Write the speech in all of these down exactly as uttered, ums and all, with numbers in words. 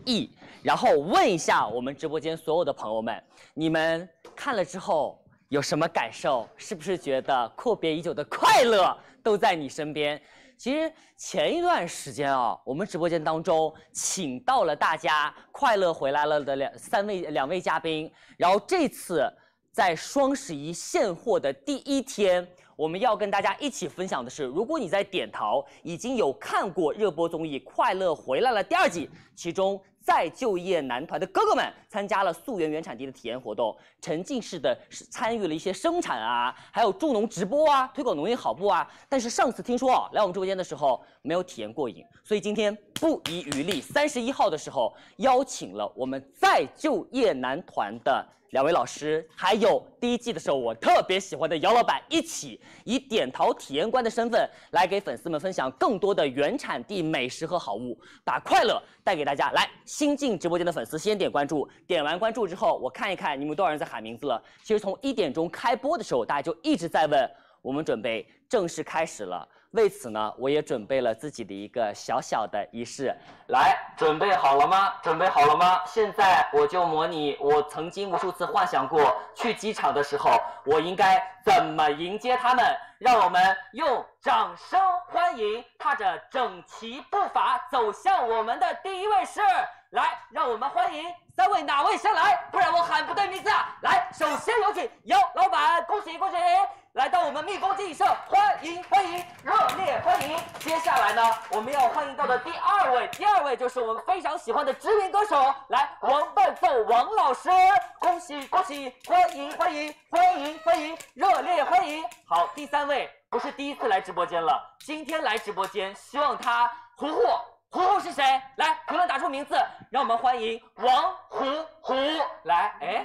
议，然后问一下我们直播间所有的朋友们，你们看了之后有什么感受？是不是觉得阔别已久的快乐都在你身边？其实前一段时间啊，我们直播间当中请到了大家快乐回来了的两三位两位嘉宾，然后这次在双十一现货的第一天，我们要跟大家一起分享的是，如果你在点淘已经有看过热播综艺《快乐回来了》第二季，其中再就业男团的哥哥们参加了溯源原产地的体验活动，沉浸式的参与了一些生产啊，还有助农直播啊，推广农业好不啊。但是上次听说啊，来我们直播间的时候没有体验过瘾，所以今天不遗余力，三十一号的时候邀请了我们再就业男团的两位老师，还有第一季的时候我特别喜欢的姚老板，一起以点淘体验官的身份来给粉丝们分享更多的原产地美食和好物，把快乐带给大家。来，新进直播间的粉丝先点关注，点完关注之后，我看一看你们多少人在喊名字了。其实从一点钟开播的时候，大家就一直在问，我们准备正式开始了。为此呢，我也准备了自己的一个小小的仪式。来，准备好了吗？准备好了吗？现在我就模拟我曾经无数次幻想过，去机场的时候我应该怎么迎接他们。让我们用掌声欢迎，踏着整齐步伐走向我们的第一位是，来，让我们欢迎三位哪位先来？不然我喊不对名字啊！来，首先有请姚老板，恭喜恭喜！来到我们蜜蜂经济社，欢迎欢迎，热烈欢迎！接下来呢，我们要欢迎到的第二位，第二位就是我们非常喜欢的知名歌手，来，王伴奏王老师，恭喜恭喜，欢迎欢迎欢迎欢迎，热烈欢迎！好，第三位不是第一次来直播间了，今天来直播间，希望他胡胡。胡胡是谁？来，评论打出名字，让我们欢迎王胡胡。来，哎，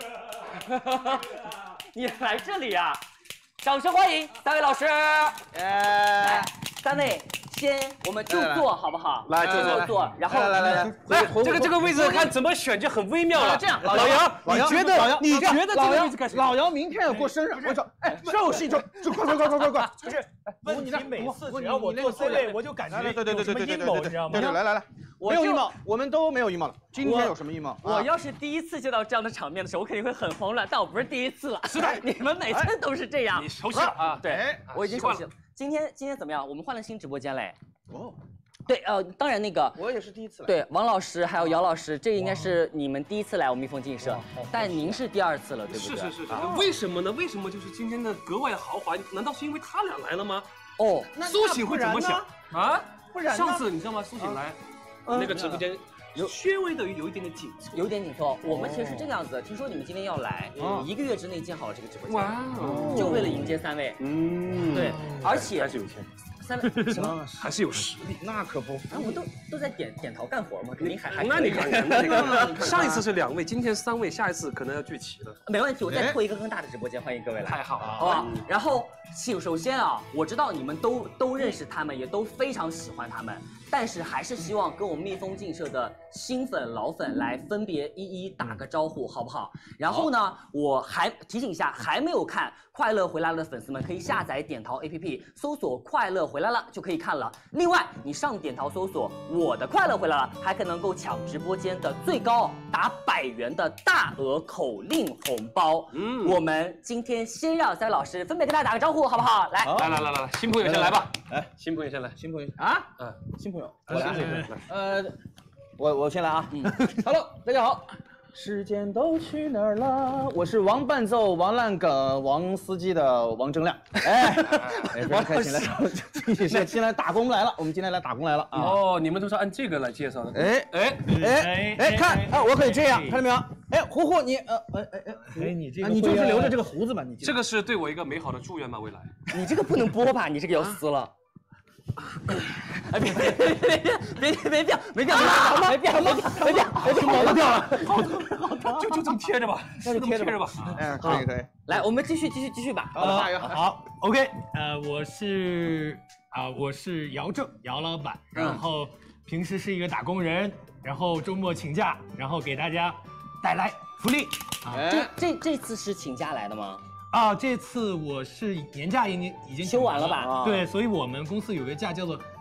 你来这里呀、啊？掌声欢迎三位老师。来，三位先我们就坐好不好？ 来， 就坐坐，然后来来来来，这个这个位置看怎么选就很微妙了。 这样， 老杨，你觉得你觉得这个位置该谁？ 老杨明天要过生日，我说，哎，寿星就就快快快快快快， 不是，问题每次只要我坐 C 位，我就感觉有什么阴谋，你知道吗？ 对对，来来来，没有阴谋，我们都没有阴谋了。今天有什么阴谋？ 我要是第一次见到这样的场面的时候，我肯定会很慌乱，但我不是第一次了。是的，你们每次都是这样。 你熟悉了啊？ 对，我已经熟悉了。今天今天怎么样？我们换了新直播间嘞。哦。对，呃，当然那个我也是第一次来。 对，王老师还有姚老师，这应该是你们第一次来我们蜜蜂经济社，但您是第二次了，对不对？ 是是是是。为什么呢？为什么就是今天的格外豪华？难道是因为他俩来了吗？ 哦， 苏醒会怎么想啊？ 不然上次你知道吗？苏醒来那个直播间。有稍微的有一点点紧凑， 有一点紧凑。我们其实是这个样子，听说你们今天要来，一个月之内建好了这个直播间，哇，就为了迎接三位。嗯，对，而且还是有钱。 三位什么？ 还是有实力， 那可不。 我们都都在点点淘干活嘛，肯定还还。 那你看看，那你看，上一次是两位，今天三位，下一次可能要聚齐了。 没问题，我再拓一个更大的直播间，欢迎各位来。 太好了， 好吧。然后，首首先啊，我知道你们都都认识他们，也都非常喜欢他们。但是还是希望跟我们蜜蜂经济社的新粉老粉来分别一一打个招呼，好不好？然后呢，我还提醒一下，还没有看《快乐回来了》的粉丝们，可以下载点淘 A P P， 搜索“快乐回来了”就可以看了。另外，你上点淘搜索“我的快乐回来了”，还可能够抢直播间的最高达百元的大额口令红包。嗯，我们今天先让三位老师分别跟大家打个招呼，好不好？来， 来来来来来，新朋友先来吧。来，新朋友先来， 新朋友啊， 嗯， 新朋友。 我来， 呃，我我先来啊。嗯，Hello， 大家好。时间都去哪儿了？我是王伴奏、王烂梗、王司机的王铮亮。哎，非常开心来，今天今天打工来了，我们今天来打工来了啊。 哦，你们都是按这个来介绍的。 哎哎哎哎，看啊，我可以这样，看到没有？哎，胡胡你呃哎哎哎， 哎你这个你就是留着这个胡子嘛？你这个是对我一个美好的祝愿吗？未来？ 你这个不能播吧？你这个要撕了。哎，别别别别别别别掉，没掉，没掉，没掉，没掉，没掉， 毛都掉了，好疼，好疼，就就这么贴着吧， 那就贴着吧。 哎，可以可以。 来，我们继续继续继续吧。 好，下一个。 好 ，OK， 呃，我是啊，我是姚正，姚老板，然后平时是一个打工人，然后周末请假，然后给大家带来福利。 这这这次是请假来的吗？ 啊，这次我是年假已经已经休完了吧？ 对，所以我们公司有个假叫做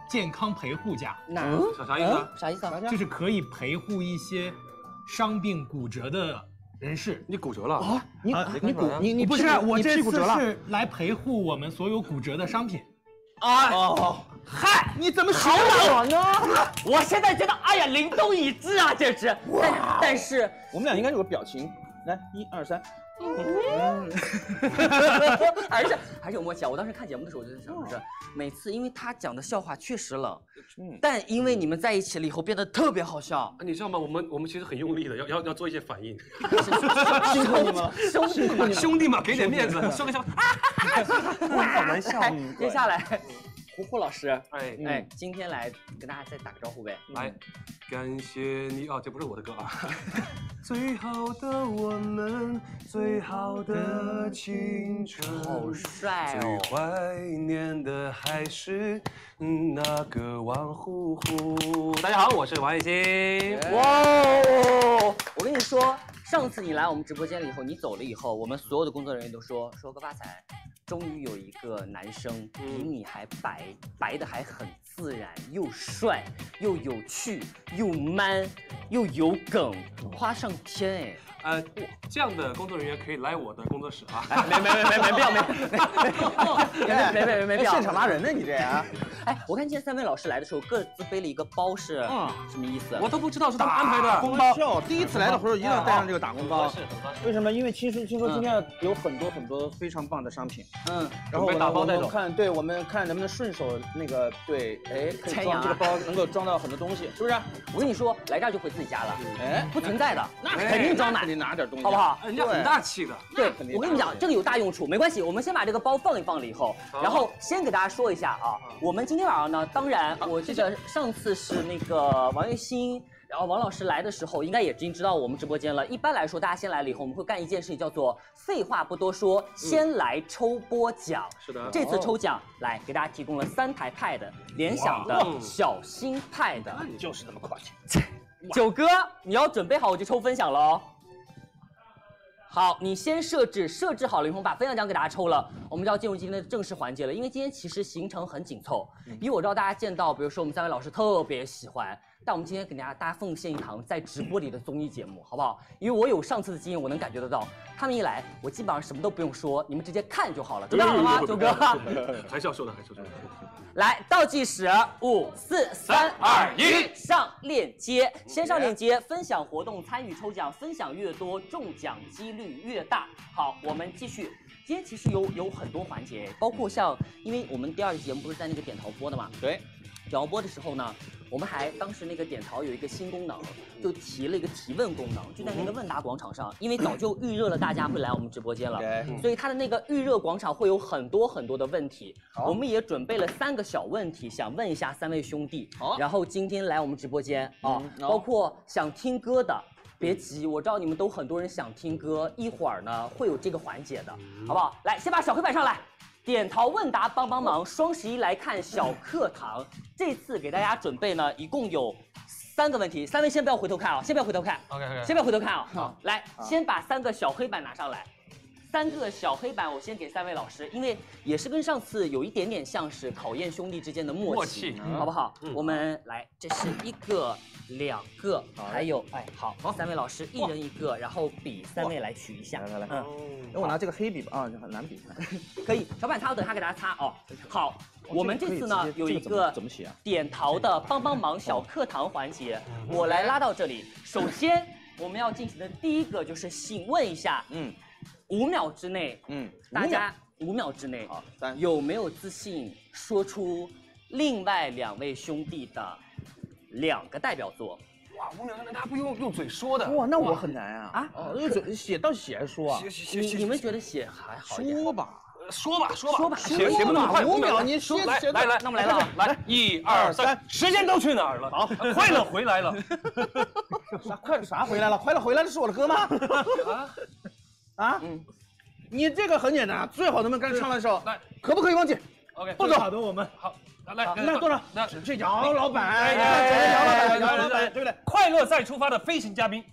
健康陪护假， 哪？ 啥啥意思啊？ 啥意思啊？ 就是可以陪护一些伤病骨折的人士。 你骨折了啊？你啊你骨你你不是屁股你我这次屁股折了？ 是来陪护我们所有骨折的商品。 啊！ 哦， 嗨， 你怎么学我呢？ 我现在觉得，哎呀，灵动一致啊，简直！但但是我们俩应该有个表情，来，一二三。 嗯，还是还是有默契啊！我当时看节目的时候，我就在想，就是每次因为他讲的笑话确实冷，嗯，但因为你们在一起了以后变得特别好笑。 你知道吗？我们我们其实很用力的，要要要做一些反应。 辛苦你们了， 兄弟们， 兄弟嘛，给点面子，说个笑话。 好难笑。接下来，胡胡老师， 哎哎，今天来跟大家再打个招呼呗。 来，感谢你啊，这不是我的歌啊。最好的我们，最好的青春， 好帅哦！ 最怀念的还是那个王呼呼。大家好，我是王艺兴。 哇哦！我跟你说，上次你来我们直播间了以后，你走了以后，我们所有的工作人员都说说个发财，终于有一个男生比你还白，白的还很自然，又帅又有趣又 man 又有梗，夸上天哎！ 呃，这样的工作人员可以来我的工作室啊。 没没没没没必要，没没没没没没必要。 现场拉人呢，你这呀？ 哎，我看今天三位老师来的时候各自背了一个包，是嗯什么意思？ 我都不知道是他们安排的。 打工包，第一次来的时候一定要带上这个打工包。 是， 为什么？因为听说听说今天有很多很多非常棒的商品。 嗯， 然后我打包带走。 看，对我们看能不能顺手那个对，哎，可以装这个包能够装到很多东西，是不是？ 我跟你说，来这儿就回自己家了， 哎， 不存在的， 那肯定装满， 肯定拿点东西， 好不好？ 人家很大气的。 对，我跟你讲，这个有大用处，没关系。我们先把这个包放一放了以后，然后先给大家说一下啊，我们今天晚上呢，当然我记得上次是那个王栎鑫。然后王老师来的时候，应该也已经知道我们直播间了。一般来说，大家先来了以后，我们会干一件事情，叫做废话不多说，先来抽播奖。 是的， 这次抽奖来给大家提供了三台 Pad， 联想的小新 Pad， 就是这么夸张。 九哥，你要准备好，我就抽分享了哦。好，你先设置，设置好了以后，把分享奖给大家抽了，我们就要进入今天的正式环节了。因为今天其实行程很紧凑，因为我知道大家见到，比如说我们三位老师特别喜欢，但我们今天给大家大家奉献一堂在直播里的综艺节目，好不好？因为我有上次的经验，我能感觉得到，他们一来，我基本上什么都不用说，你们直接看就好了，准备好了吗，九哥？ 还是要说的，还是要说的。 来，倒计时，五、四、三、二、一，上链接。先上链接，分享活动，参与抽奖，分享越多，中奖几率越大。好，我们继续。今天其实有有很多环节，包括像，因为我们第二个节目不是在那个点淘播的嘛？ 对。 点淘播的时候呢，我们还当时那个点淘有一个新功能，就提了一个提问功能，就在那个问答广场上，因为早就预热了大家会来我们直播间了，所以它的那个预热广场会有很多很多的问题，我们也准备了三个小问题，想问一下三位兄弟。然后今天来我们直播间啊，包括想听歌的。别急，我知道你们都很多人想听歌，一会儿呢会有这个环节的，好不好？来，先把小黑板上来，点淘问答帮帮忙，双十一来看小课堂。这次给大家准备呢，一共有三个问题，三位先不要回头看啊，先不要回头看 ，OK OK， 先不要回头看啊。好，来，先把三个小黑板拿上来。三个小黑板，我先给三位老师，因为也是跟上次有一点点像是考验兄弟之间的默契，默契好不好？嗯、我们来，这是一个、两个，还有，哎，好，好，三位老师一人一个，然后笔三位来取一下。 来来来，嗯，那我拿这个黑笔吧，啊，很难比， 可以，小板擦，我等下给大家擦哦。好，我们这次呢有一个怎么写啊？ 点淘的帮帮忙小课堂环节，我来拉到这里。首先我们要进行的第一个就是请问一下，嗯。五秒之内，嗯，大家五秒之内，好，有没有自信说出另外两位兄弟的两个代表作？ 哇，五秒之内大家不用用嘴说的。 哇，那我很难啊！啊，哦，用嘴写到写还说啊？ 写写写，你们觉得写还好一点？ 说吧， 说吧，说吧， 说吧， 写写不那么快， 五秒你说来来来， 那我们来了， 来，一二三，时间都去哪儿了？好，快乐回来了。 啥快啥回来了？快乐回来了是我的歌吗？啊？啊，嗯，你这个很简单，最好能不能刚唱的时候，来，可不可以忘记 ？OK， 不走， 好的，我们好， 来，那多少？那这姚老板， 哎， 姚老板，姚老板，对不对？ 快乐再出发的飞行嘉宾。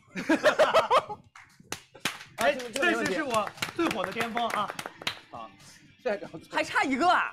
哎，这是是我最火的巅峰啊！ 好，这个还差一个啊！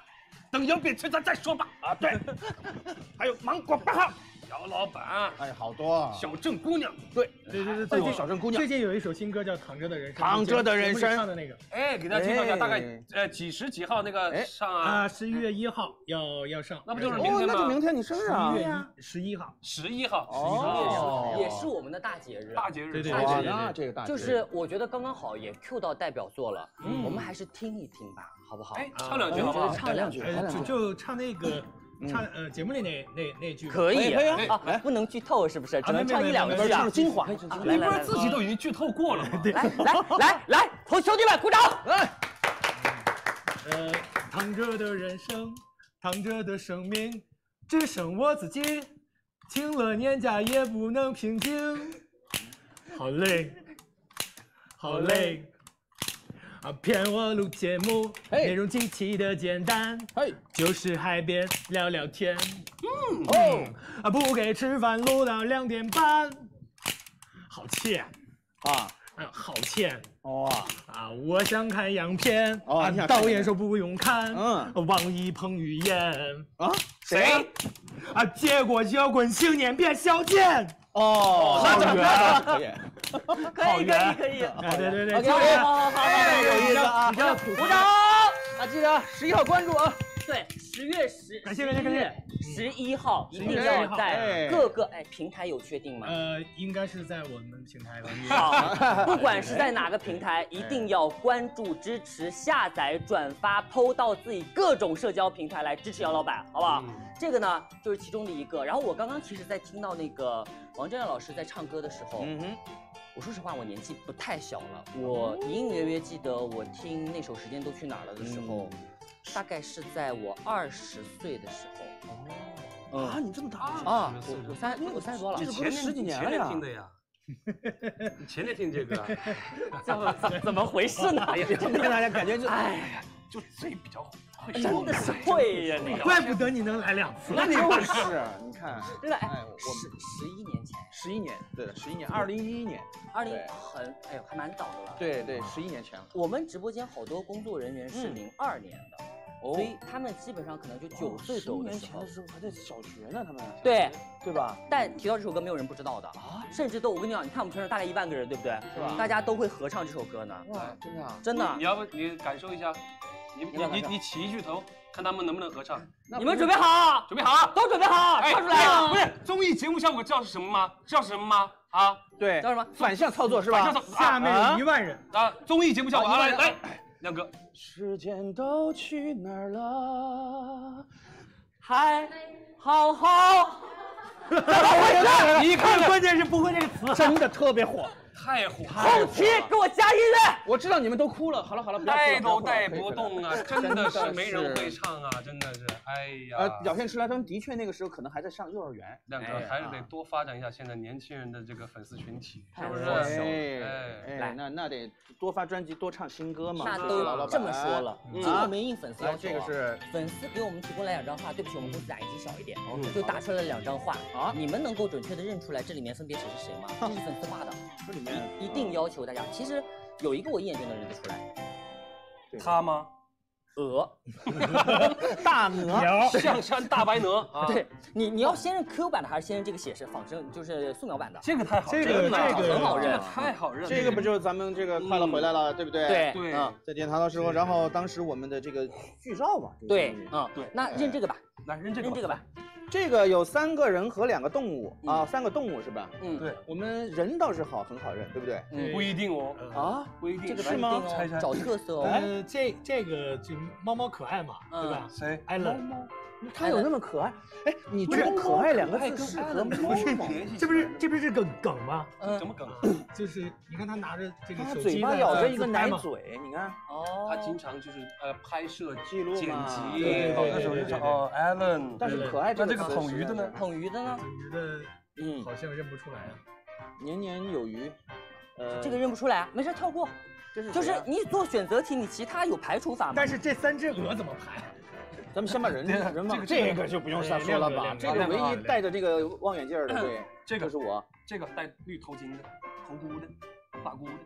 等油变成咱再说吧。 啊，对，还有芒果八号， 姚老板， 哎，好多啊。 小镇姑娘， 对对对对， 最近最近小镇姑娘最近有一首新歌叫《躺着的人生》， 躺着的人生节目里唱的那个哎，给大家介绍一下， 哎大概呃几十几号那个哎上啊？ 啊，十一月一号要要上， 那不就是哦明，天吗那就明天你生日啊十一？月一十一号， 十一号， 哦也是也是我们的大节日。 大节日， 对对哇， 大节日那这个大节日就是我觉得刚刚好也 Q 到代表作了，我们还是听一听吧，好不好？ 哎，唱两句好不好？ 唱两句， 来两句呃，就就唱那个唱呃节目里那那那句可以可以啊啊哎， 不能剧透是不是？只能唱一两没有没有句啊唱了。精华， 来你不来来是自己都已经剧透过了吗？ 来来来来，同兄弟们鼓掌！ 来， 呃，躺着的人生，躺着的生命，只剩我自己，请了年假也不能平静，好累，好累。啊，骗我录节目， 嘿内容极其的简单， 嘿， 就是海边聊聊天。 哦， 啊，不给吃饭录到两点半，好欠啊， 啊，好欠哇， 啊！我想看样片，啊哦你想看导演说不用看， 嗯， 王一彭于晏啊， 谁？ 啊，结果摇滚青年变小贱， 哦， 好远可以， 可以可以可以， 哎，对对对， OK， 这个好好好好， 哎有意思啊比较土鼓掌！ 啊，记得十一号关注啊， 对，十月十， 感谢感谢感谢十一号一定 11 要号在哎各个哎平台有确定吗？ 呃，应该是在我们平台了。 好，不管是在哪个平台，一定要关注、支持、下载、转发、P O 到自己各种社交平台来支持姚老板，好不好？这个呢就是其中的一个。然后我刚刚其实在听到那个王铮亮老师在唱歌的时候， 嗯哼， 我说实话，我年纪不太小了，我隐隐约约记得我听那首《时间都去哪儿了》的时候，大概是在我二十岁的时候。 哦，啊，你这么大啊，我我三我三十多了这，是不前是十几年前了呀？ 年听的呀？你前年听这个啊？ 怎么怎怎么回事呢？ 跟大家感觉就， 哎呀， 就嘴比较会真的是会呀你。 怪不得你能来两次。 那就是，你看， 真的哎哎，我十十一年前， 十一年，对的，十一年，二零一一年， 二零对很哎呦还蛮早的了。 对对，十一年前了。 我们直播间好多工作人员是零二年的， 哦所以他们基本上可能就九岁左右的时候十年前的。时候还在小学呢，他们对， 对吧？ 但提到这首歌，没有人不知道的啊，甚至都我跟你讲，你看我们全场大概一万个人，对不对？ 是吧大家都会合唱这首歌呢， 哇，真的啊？ 真的你。要不你感受一下？你你你你起一句头，看他们能不能合唱。 你们准备好， 准备好？ 都准备好， 哎， 唱出来。 不是综艺节目效果知道是什么吗？知道是什么吗？啊对， 叫什么？ 反向操作是吧？ 反向操下面有一万人， 啊！综艺节目效果， 啊来来，亮哥， 时间都去哪儿了？ 还好好。 你看看， 关键是不会这个词。 真的特别火。 太火， 后期给我加音乐。 我知道你们都哭了，好了好了，不要哭了带都带不要哭了不动啊！真的是没人会唱啊！真的是，哎呀， 呃，表现出来，他们的确那个时候可能还在上幼儿园。 亮哥还是得多发展一下现在年轻人的这个粉丝群体，是不是？ 哎哎， 哎，那那得多发专辑，多唱新歌嘛。 那是吧老板都这么说了， 嗯这个没应粉丝要来， 求啊。 这个是粉丝给我们提供来两张画，对不起，我们公司打印机小一点， 嗯就打出来了两张画啊你们能够准确的认出来这里面分别谁是谁吗？这是粉丝画的， 这里面一定要求大家。其实有一个我一眼就能认得出来， 他吗？ 鹅。 大鹅。 有象山大白鹅啊！ 对你，你要先认 Q 版的还是先认这个写实仿生，就是素描版的？ 这个太好， 这个个这个很好认这个太好认了。 这个不就是咱们这个快乐回来了，对不对？ 对对嗯， 在电台的时候，然后当时我们的这个剧照嘛，这个对东西， 嗯对那认这个吧， 来认这个， 认这个吧。 这个有三个人和两个动物啊， 嗯三个动物是吧？ 嗯， 对， 我们人倒是好，很好认，对不对？ 嗯不一定哦， 啊， 不一定。 这个是吗不一定哦猜猜找特色哦。 呃，这这个就猫猫可爱嘛， 嗯对吧？ 谁？ 艾伦， 它有那么可爱？哎，你觉得可爱两个字适合猫吗？ 这不是这不是个梗吗？ 嗯什么梗？ 就是你看他拿着这个它手机嘴巴在咬着一个自拍嘛， 奶嘴，你看。 哦， 他经常就是呃拍摄、 记录剪嘛辑， 对哦那时候就对对对是哦，Alan。 但是可爱这个那这个词捧鱼的呢实在是？ 捧鱼的呢？ 我觉得嗯， 好像认不出来啊。 年年有余。呃， 这个认不出来啊，没事跳过。 这是就是谁啊你做选择题，你其他有排除法吗？ 但是这三只鹅怎么排？ 咱们先把人对啊人忘， 这个这个就不用瞎说了吧？ 对这个唯一戴着这个望远镜的，对， 这个就是我。 这个戴绿头巾的、头箍的、发箍的，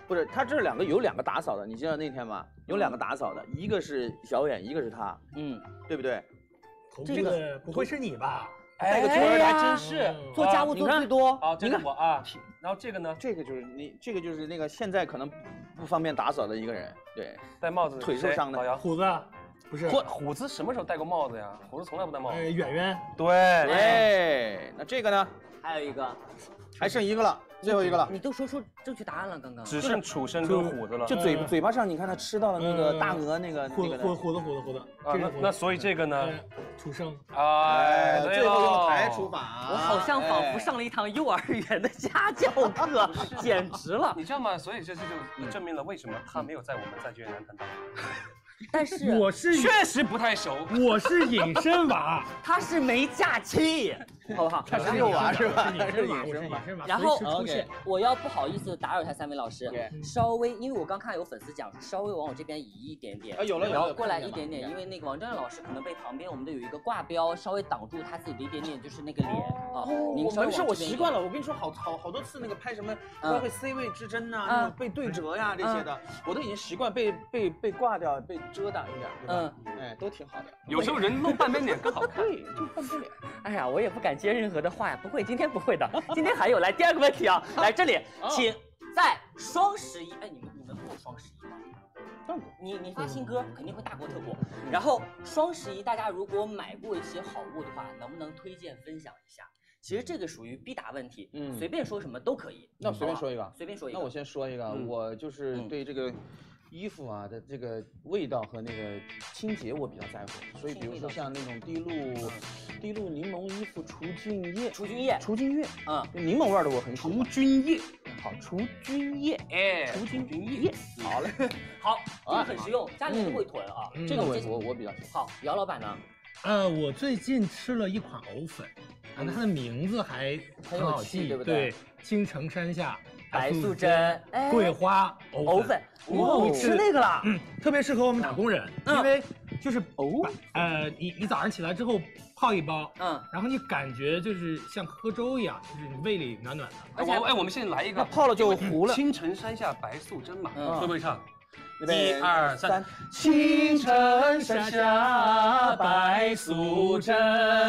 不是，他这两个有两个打扫的，你记得那天吗？有两个打扫的，一个是小远，一个是他， 嗯， 对不对？ 这个不会是你吧？ 哎， 这个这个还真是做家务做最多。 啊，这是我啊。然后这个呢？ 这个就是你，这个就是那个现在可能不方便打扫的一个人，对， 戴帽子， 腿受伤的。 老杨， 虎子，不是。 虎虎子什么时候戴过帽子呀？虎子从来不戴帽子。 呃，远远。 对。 对，那这个呢？ 还有一个， 还剩一个了，最后一个了。 你都说出正确答案了，刚刚。 只剩楚生跟虎子了。 就嘴嘴巴上，你看他吃到了那个大鹅那个虎那个。 虎虎子虎子虎子。 啊，那那所以这个呢？ 楚生。 哎， 最后用排除法。 我好像仿佛上了一堂幼儿园的家教课，简直了。 你知道吗？所以这这就证明了为什么他没有在我们在越南当当。 但是我是确实不太熟， 我是隐身娃， 他是没假期，好不好？ 他是幼娃是吧？ 他是隐身娃， 然后我要不好意思打扰一下三位老师，稍微因为我刚看有粉丝讲说稍微往我这边移一点点， 啊有了有了， 然后过来一点点，因为那个王正亮老师可能被旁边我们的有一个挂标稍微挡住他自己的一点点就是那个脸啊。 我没事，我习惯了。我跟你说，好好好多次那个拍什么都会 C 位之争呐，被对折呀这些的，我都已经习惯被被被挂掉被。遮挡一点，对吧？嗯，哎，都挺好的。 有时候人露半边脸更好看， 对，就半边脸。 哎呀，我也不敢接任何的话呀，不会，今天不会的。今天还有，来第二个问题啊，来这里，请在双十一，哎，你们你们过双十一吗？ 当过。 你你发新歌肯定会大过特过，然后双十一大家如果买过一些好物的话，能不能推荐分享一下？其实这个属于必答问题，嗯，随便说什么都可以。 那我随便说一个， 随便说一个。 那我先说一个，我就是对这个。衣服啊的这个味道和那个清洁我比较在乎，所以比如说像那种滴露、滴露柠檬衣服除菌液、 除菌液、 除菌液， 嗯， 柠檬味的我很喜欢。 除菌液， 好，除菌液， 哎， 除菌液，好嘞， 好，这个很实用，家里都会囤啊。 这个我我我比较喜欢。 好，姚老板呢？ 呃，我最近吃了一款藕粉，啊，它的名字还很好记，对不对？青城山下。 白素贞、 桂花藕粉， 哇，你吃那个了？ 嗯，特别适合我们打工人，因为就是藕，呃，你你早上起来之后泡一包，嗯，然后你感觉就是像喝粥一样，就是你胃里暖暖的。 而且，哎，我们现在来一个， 泡了就糊了。 青城山下白素贞嘛，会不会唱？ 一二三， 青城山下白素贞。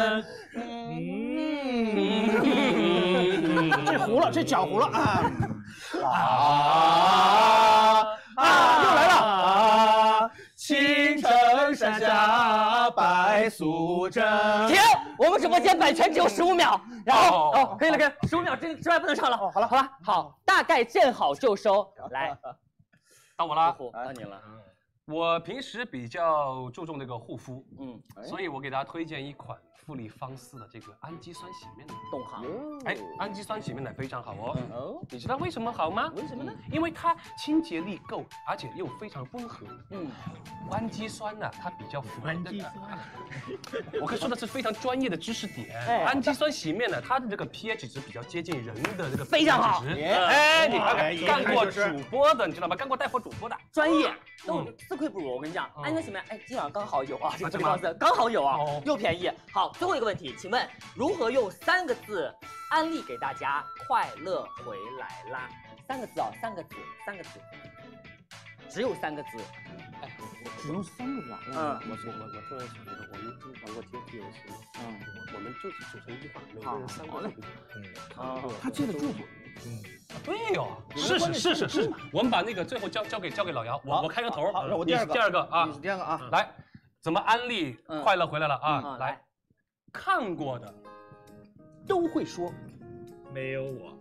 嗯，这糊了，这脚糊了啊！啊啊！又来了啊！青城山下白素贞。 停！我们直播间版权只有十五秒，然后哦，可以了，可以了，十五秒之之外不能唱了。哦，好了，好了，好，大概见好就收。来， 到我了， 到你了。 我平时比较注重这个护肤， 嗯， 所以我给大家推荐一款富丽芳丝的这个氨基酸洗面奶。 懂行。 哎，氨基酸洗面奶非常好哦。哦，你知道为什么好吗？ 为什么呢？ 因为它清洁力够，而且又非常温和。嗯，氨基酸呢，它比较符合氨基酸。 我可以说的是非常专业的知识点。氨基酸洗面奶，它的这个 pH 值比较接近人的这个非常好。 哎，你看看，干过主播的，你知道吗？干过带货主播的， 专业都自愧不如。我跟你讲，氨基酸洗面奶，哎，今晚刚好有啊，这个方式刚好有啊，又便宜。好，最后一个问题，请问如何用三个字安利给大家？快乐回来啦！三个字啊，三个字，三个字，只有三个字。 哎，只用三个字啊？ 嗯，我我我我突然想到，我们经常过接地游戏，嗯，我们就组成一句话，每个人三个字。 嗯，啊，他接得住吗？ 嗯，对哟，试试试试试。我们把那个最后交交给交给老姚，我我开个头。 好，我第二个， 第二个啊， 你是第二个啊。 来，怎么安利快乐回来了啊？来，看过的都会说， 没有我。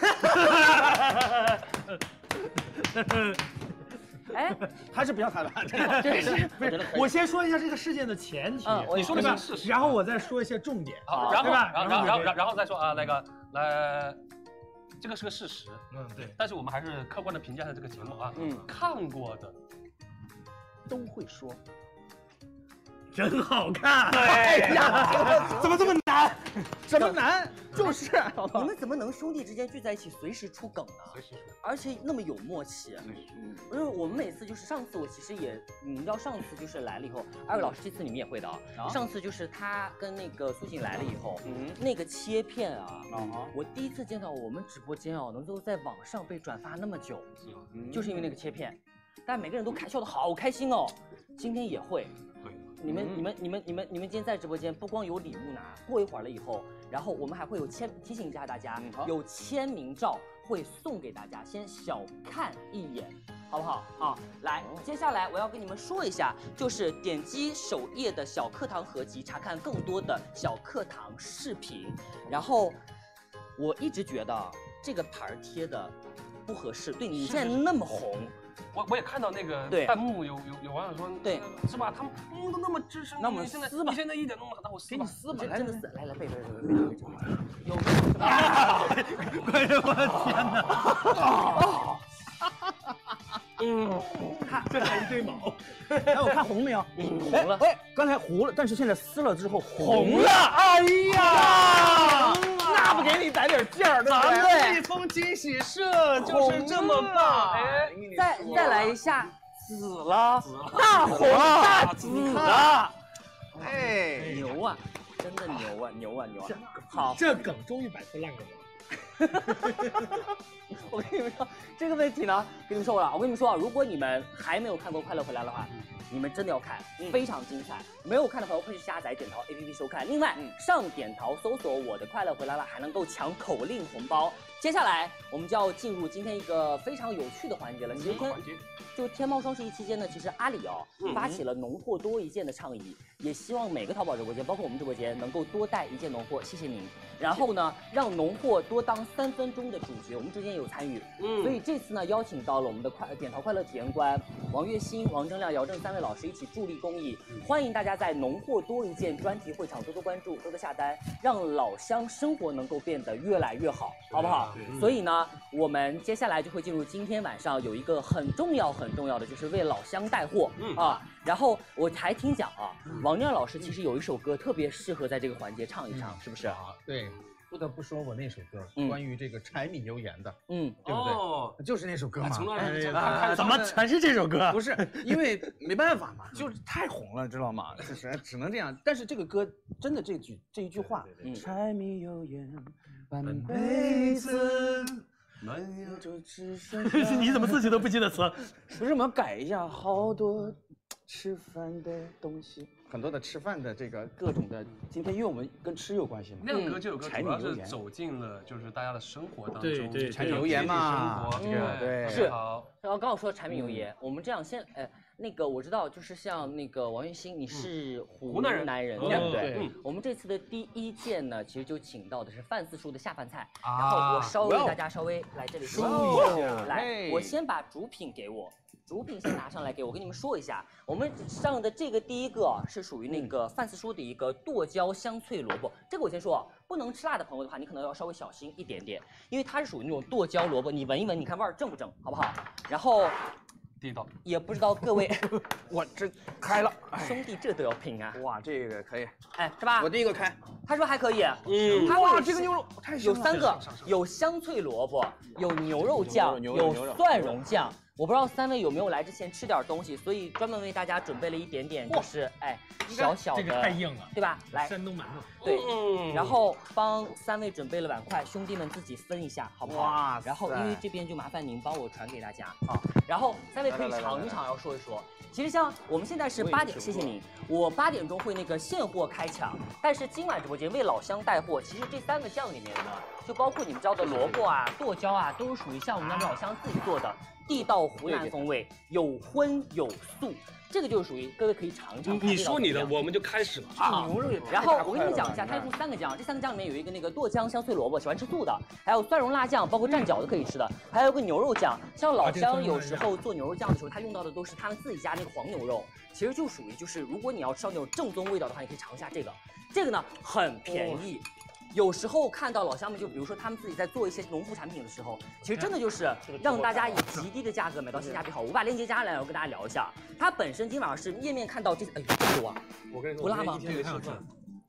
哎， 还是不要他的， 这是不是？我先说一下这个事件的前提， 你说的是事实， 然后我再说一些重点， 然后然后然后然后然后再说啊，那个来。这个是个事实， 嗯对， 但是我们还是客观的评价一下这个节目啊，嗯，看过的都会说， 真好看， 哎呀，怎么这么难？怎么难？ 就是， 你们怎么能兄弟之间聚在一起随时出梗呢？ 随时出， 而且那么有默契。嗯，因为我们每次就是上次我其实也，你知道上次就是来了以后，二位老师这次你们也会的啊。上次就是他跟那个苏醒来了以后，嗯，那个切片啊，我第一次见到我们直播间哦，能够在网上被转发那么久，就是因为那个切片，但每个人都开笑得好开心哦。今天也会。你们、你们、你们、你们、你们今天在直播间不光有礼物拿，过一会儿了以后，然后我们还会有签，提醒一下大家，嗯、有签名照会送给大家，先小看一眼，好不好啊？来，接下来我要跟你们说一下，就是点击首页的小课堂合集，查看更多的小课堂视频。然后，我一直觉得这个牌贴的不合适，对你现在那么红。 我我也看到那个弹幕有有有网友说，对，是吧？他们嗯都那么支持，那我们现在你现在一点都不打我撕吧， 撕吧， 真的撕，来来背背背背背背，有快点，我的天哪！ 嗯， 看这还一堆毛， 哎，我看红没有？ 红了， 哎，刚才糊了，但是现在撕了之后红了，哎呀！那不给你来点劲儿，对不对？ 咱们蜜蜂惊喜社就是这么棒！ 哎，再再来一下，紫了，大红大紫的，哎，牛啊，真的牛啊，牛啊，牛啊！好， 这梗终于摆出烂梗了。 我跟你们说，这个问题呢，跟你们说过了。我跟你们说啊，如果你们还没有看过《快乐回来》的话，你们真的要看，非常精彩。没有看的朋友可以下载点淘 A P P 收看。另外，上点淘搜索我的快乐回来了，还能够抢口令红包。接下来我们就要进入今天一个非常有趣的环节了。其实天就天猫双十一期间呢，其实阿里哦发起了农货多一件的倡议，也希望每个淘宝直播间，包括我们直播间，能够多带一件农货，谢谢您。然后呢，让农货多当三分钟的主角，我们之间也有参与。嗯，所以这次呢，邀请到了我们的快点淘快乐体验官王月欣、王铮亮、姚正三位老师一起助力公益。欢迎大家在农货多一件专题会场多多关注，多多下单，让老乡生活能够变得越来越好，好不好？所以呢，我们接下来就会进入今天晚上有一个很重要很重要的，就是为老乡带货、嗯、啊。然后我还听讲啊，王亮老师其实有一首歌特别适合在这个环节唱一唱，嗯、是不是？ 啊，对。不得不说，我那首歌、嗯、关于这个柴米油盐的， 嗯， 对不对？哦，就是那首歌嘛。 啊、怎么全是这首歌？ 不是，因为没办法嘛，就是太红了，知道吗？就是只能这样。但是这个歌真的这句这一句话，对对对对柴米油盐半辈子，没有就只剩下。 你怎么自己都不记得词？ 不是，我们要改一下，好多吃饭的东西。 很多的吃饭的这个各种的，今天因为我们跟吃有关系嘛， 那首歌这首歌主要是走进了就是大家的生活当中， 对对， 柴米油盐嘛， 这个对是。然后刚好说柴米油盐，我们这样先，哎，那个我知道，就是像那个王栎鑫，你是湖南人，对不对？我们这次的第一件呢，其实就请到的是范四叔的下饭菜，然后我稍微大家稍微来这里说一下，来，我先把主品给我。主品先拿上来给我跟你们说一下，我们上的这个第一个是属于那个范四叔的一个剁椒香脆萝卜。这个我先说，不能吃辣的朋友的话，你可能要稍微小心一点点，因为它是属于那种剁椒萝卜，你闻一闻，你看味儿正不正，好不好？然后地道， 也不知道各位， 我这开了， 兄弟这都要品啊！ 哇，这个可以， 哎，是吧？ 我第一个开， 他说还可以， 嗯，哇，这个牛肉太有三个，有香脆萝卜，有牛肉酱，有蒜蓉酱。我不知道三位有没有来之前吃点东西，所以专门为大家准备了一点点，就是哎小小的， 这个太硬了， 对吧？来， 山东馒头， 对，嗯、然后帮三位准备了碗筷，兄弟们自己分一下，好不好？哇，然后因为这边就麻烦您帮我传给大家啊。然后三位可以尝一尝，要说一说。其实像我们现在是八点，谢谢您，我八点钟会那个现货开抢，但是今晚直播间为老乡带货，其实这三个酱里面呢，就包括你们知道的萝卜啊、剁椒啊，都是属于像我们那老乡自己做的。地道湖南风味，有荤有素，这个就是属于各位可以尝一尝。 你说你的，我们就开始了啊！牛肉也。然后我跟你们讲一下，它一共三个酱，这三个酱里面有一个那个剁姜香脆萝卜，喜欢吃素的，还有蒜蓉辣酱，包括蘸饺子可以吃的，还有个牛肉酱。像老乡有时候做牛肉酱的时候，他用到的都是他们自己家那个黄牛肉，其实就属于就是如果你要吃到那种正宗味道的话，你可以尝一下这个。这个呢很便宜。有时候看到老乡们，就比如说他们自己在做一些农副产品的时候，其实真的就是让大家以极低的价格买到性价比好。我把链接加来，我跟大家聊一下。它本身今晚上是页面看到这，哎呦，这么多啊！ 我跟你说， 不辣吗？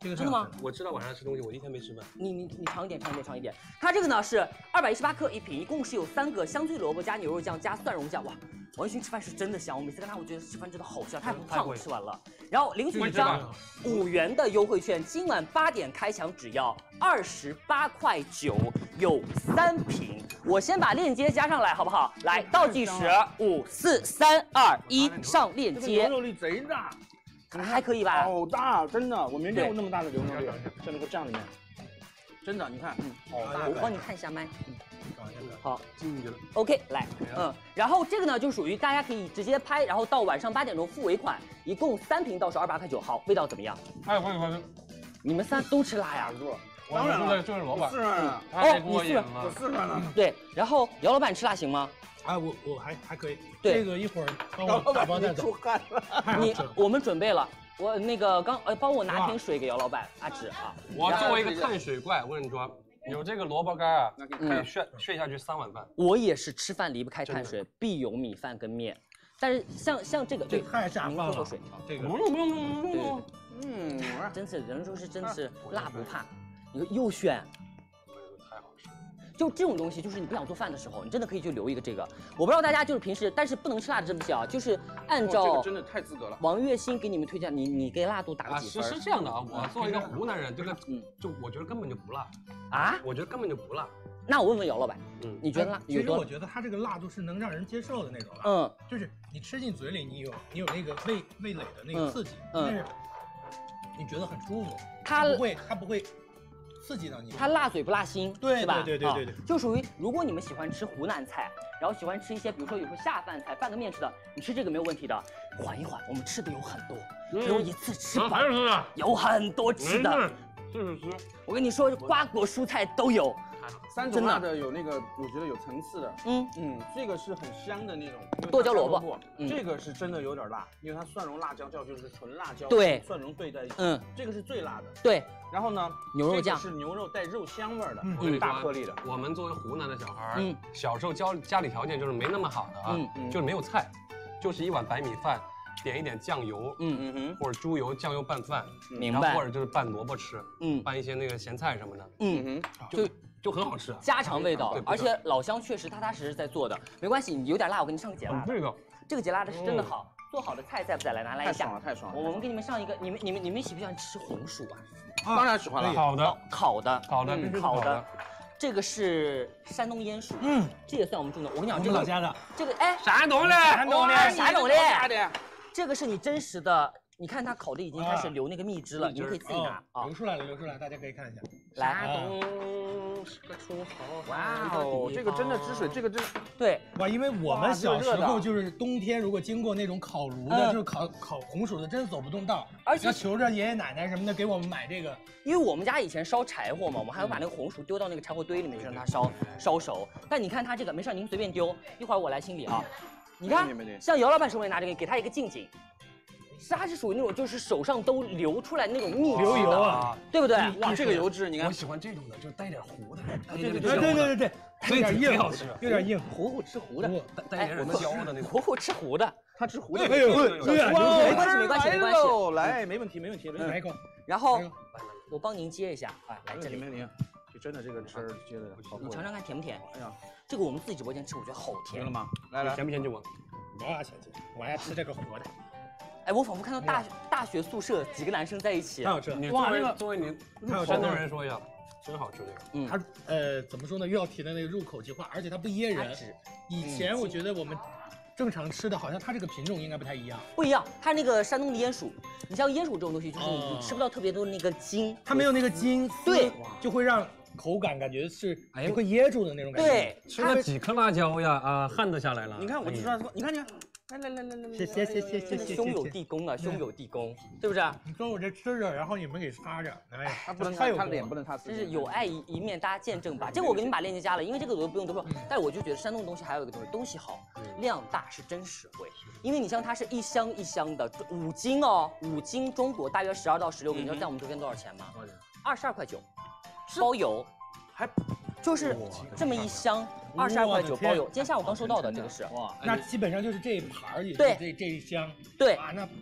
这个真的吗？ 我知道晚上吃东西，我一天没吃饭。 你你你尝一点，尝一点，尝一点。它这个呢是二百一十八克一瓶，一共是有三个香脆萝卜加牛肉酱加蒜蓉酱。哇，王一勋吃饭是真的香，我每次跟他我觉得吃饭真的好香，他也不胖，吃完了。然后领取一张五元的优惠券，今晚八点开抢，只要二十八块九，有三瓶。我先把链接加上来，好不好？来，倒计时，五四三二一，上链接。 牛肉粒贼大。 还可以吧？ 好大，真的，我没见过那么大的牛肉粒，像那个酱里面，真的，你看，嗯，好大。 我帮你看一下麦。好， 进去了。 OK， 来，嗯，然后这个呢就属于大家可以直接拍，然后到晚上八点钟付尾款，一共三瓶到手二百块九。好，味道怎么样？ 哎，我我你们仨都吃辣呀？ 当然了，就是萝卜。 四川人。 哦，你是我四川人。 对，然后姚老板吃辣行吗？ 啊，我我还还可以。 对， 这个一会儿帮我打包带走。 出汗了。 你我们准备了，我那个刚呃帮我拿瓶水给姚老板阿芷啊。 我作为一个碳水怪，我跟你说，有这个萝卜干啊，可以炫炫下去三碗饭。 我也是吃饭离不开碳水，必有米饭跟面。但是像像这个，对， 太下饭了。 喝口水。 这个不用不用不用不用。 嗯，真是人说是真是辣不怕，你说又炫。就这种东西，就是你不想做饭的时候，你真的可以去留一个这个。我不知道大家就是平时，但是不能吃辣的这东西啊，就是按照、哦、 这个真的太资格了。 王月心给你们推荐，你你给辣度打个几分？ 啊、是是这样的啊，我作为一个湖南人，这个嗯，就我觉得根本就不辣啊， 我觉得根本就不辣。 那我问问姚老板，嗯，你觉得辣？ 其实我觉得它这个辣度是能让人接受的那种辣，嗯，就是你吃进嘴里，你有你有那个味味蕾的那个刺激，嗯、但是你觉得很舒服，它不会它不会。刺激到你， 它辣嘴不辣心， 对是吧？ 对对对对， 就属于如果你们喜欢吃湖南菜，然后喜欢吃一些，比如说有时候下饭菜，拌个面吃的，你吃这个没有问题的。缓一缓，我们吃的有很多，不用一次吃饱，有很多吃的， 就是吃。 我跟你说，瓜果蔬菜都有。 三种辣的有那个，我觉得有层次的。嗯嗯，这个是很香的那种剁椒萝卜， 这个是真的有点辣，因为它蒜蓉辣椒酱就是纯辣椒， 对， 蒜蓉兑在一起， 嗯， 这个是最辣的。 对， 然后呢， 牛肉酱是牛肉带肉香味的， 嗯， 大颗粒的。 我们作为湖南的小孩，嗯，小时候家家里条件就是没那么好的啊，嗯，就是没有菜，就是一碗白米饭。点一点酱油，嗯嗯哼，或者猪油酱油拌饭， 明白， 或者就是拌萝卜吃，嗯，拌一些那个咸菜什么的， 嗯哼，就就很好吃， 家常味道，而且老乡确实踏踏实实在做的，没关系，你有点辣，我给你上个解辣的， 这个这个解辣的是真的好，做好的菜在不在？来拿来一下， 太爽了，太爽了， 我们给你们上一个，你们你们你们喜不喜欢吃红薯啊？ 当然喜欢了， 好的， 烤的， 烤的， 烤的。这个是山东烟薯，嗯，这也算我们种的。我跟你讲，这个老家的， 这个哎， 山东的， 山东的， 山东的。这个是你真实的，你看它烤的已经开始流那个蜜汁了，你们可以自己拿啊， 流出来了，流出来，大家可以看一下。 来， 山东是个出好哇哦，这个真的汁水，这个真对哇，因为我们小时候就是冬天，如果经过那种烤炉的，就是烤烤红薯的，真走不动道， 而且要求着爷爷奶奶什么的给我们买这个。 因为我们家以前烧柴火嘛，我们还要把那个红薯丢到那个柴火堆里面去让它烧烧熟。但你看它这个，没事，您随便丢，一会儿我来清理啊。你看，像姚老板手里拿这个，给他一个近景，是它是属于那种就是手上都流出来那种蜜流油啊， 对不对？ 哇，这个油脂，你看， 我喜欢这种的，就是带点糊的， 对对对对对对，有点硬， 好吃， 有点硬， 糊糊吃糊的， 带点焦的那种， 糊糊吃糊的， 他吃糊的， 哎呦，对呀， 没关系没关系没关系， 来，没问题没问题， 来一口， 然后我帮您接一下啊，来这里， 没问题，就真的这个汁儿接的好， 你尝尝看甜不甜？哎呀，这个我们自己直播间吃，我觉得好甜了吗？来来， 甜不甜就闻。 我要嫌弃，我爱吃这个活的。 哎，我仿佛看到大大学宿舍几个男生在一起， 太好吃了。 你作为作为你山东人说一下，真好吃这个。 嗯， 它呃怎么说呢？又要提的那个入口即化，而且它不噎人。以前我觉得我们正常吃的，好像它这个品种应该不太一样。 不一样，它那个山东的烟薯，你像烟薯这种东西，就是你吃不到特别多的那个筋， 它没有那个筋， 对， 就会让口感感觉是哎会噎住的那种感觉。 对， 吃了几颗辣椒呀？啊，汗得下来了。 你看，我就说，你看你看。来来来来来， 谢谢谢谢谢谢， 兄有弟恭啊，兄有弟恭，对不是？ 你说我这吃着，然后你们给擦着，哎， 他不能擦，他脸不能擦， 这是有爱一面，大家见证吧。这个我给你们把链接加了，因为这个我都不用多说。但是我就觉得山东的东西还有一个东西，东西好，量大是真实惠。因为你像它是一箱一箱的，五斤哦，五斤中国大约十二到十六个，你知道在我们这边多少钱吗？二十二块九，包邮，还就是这么一箱。二十二块九包邮，今天下午刚收到的，这个是哇，那基本上就是这一盘儿， 对， 这这一箱， 对啊，那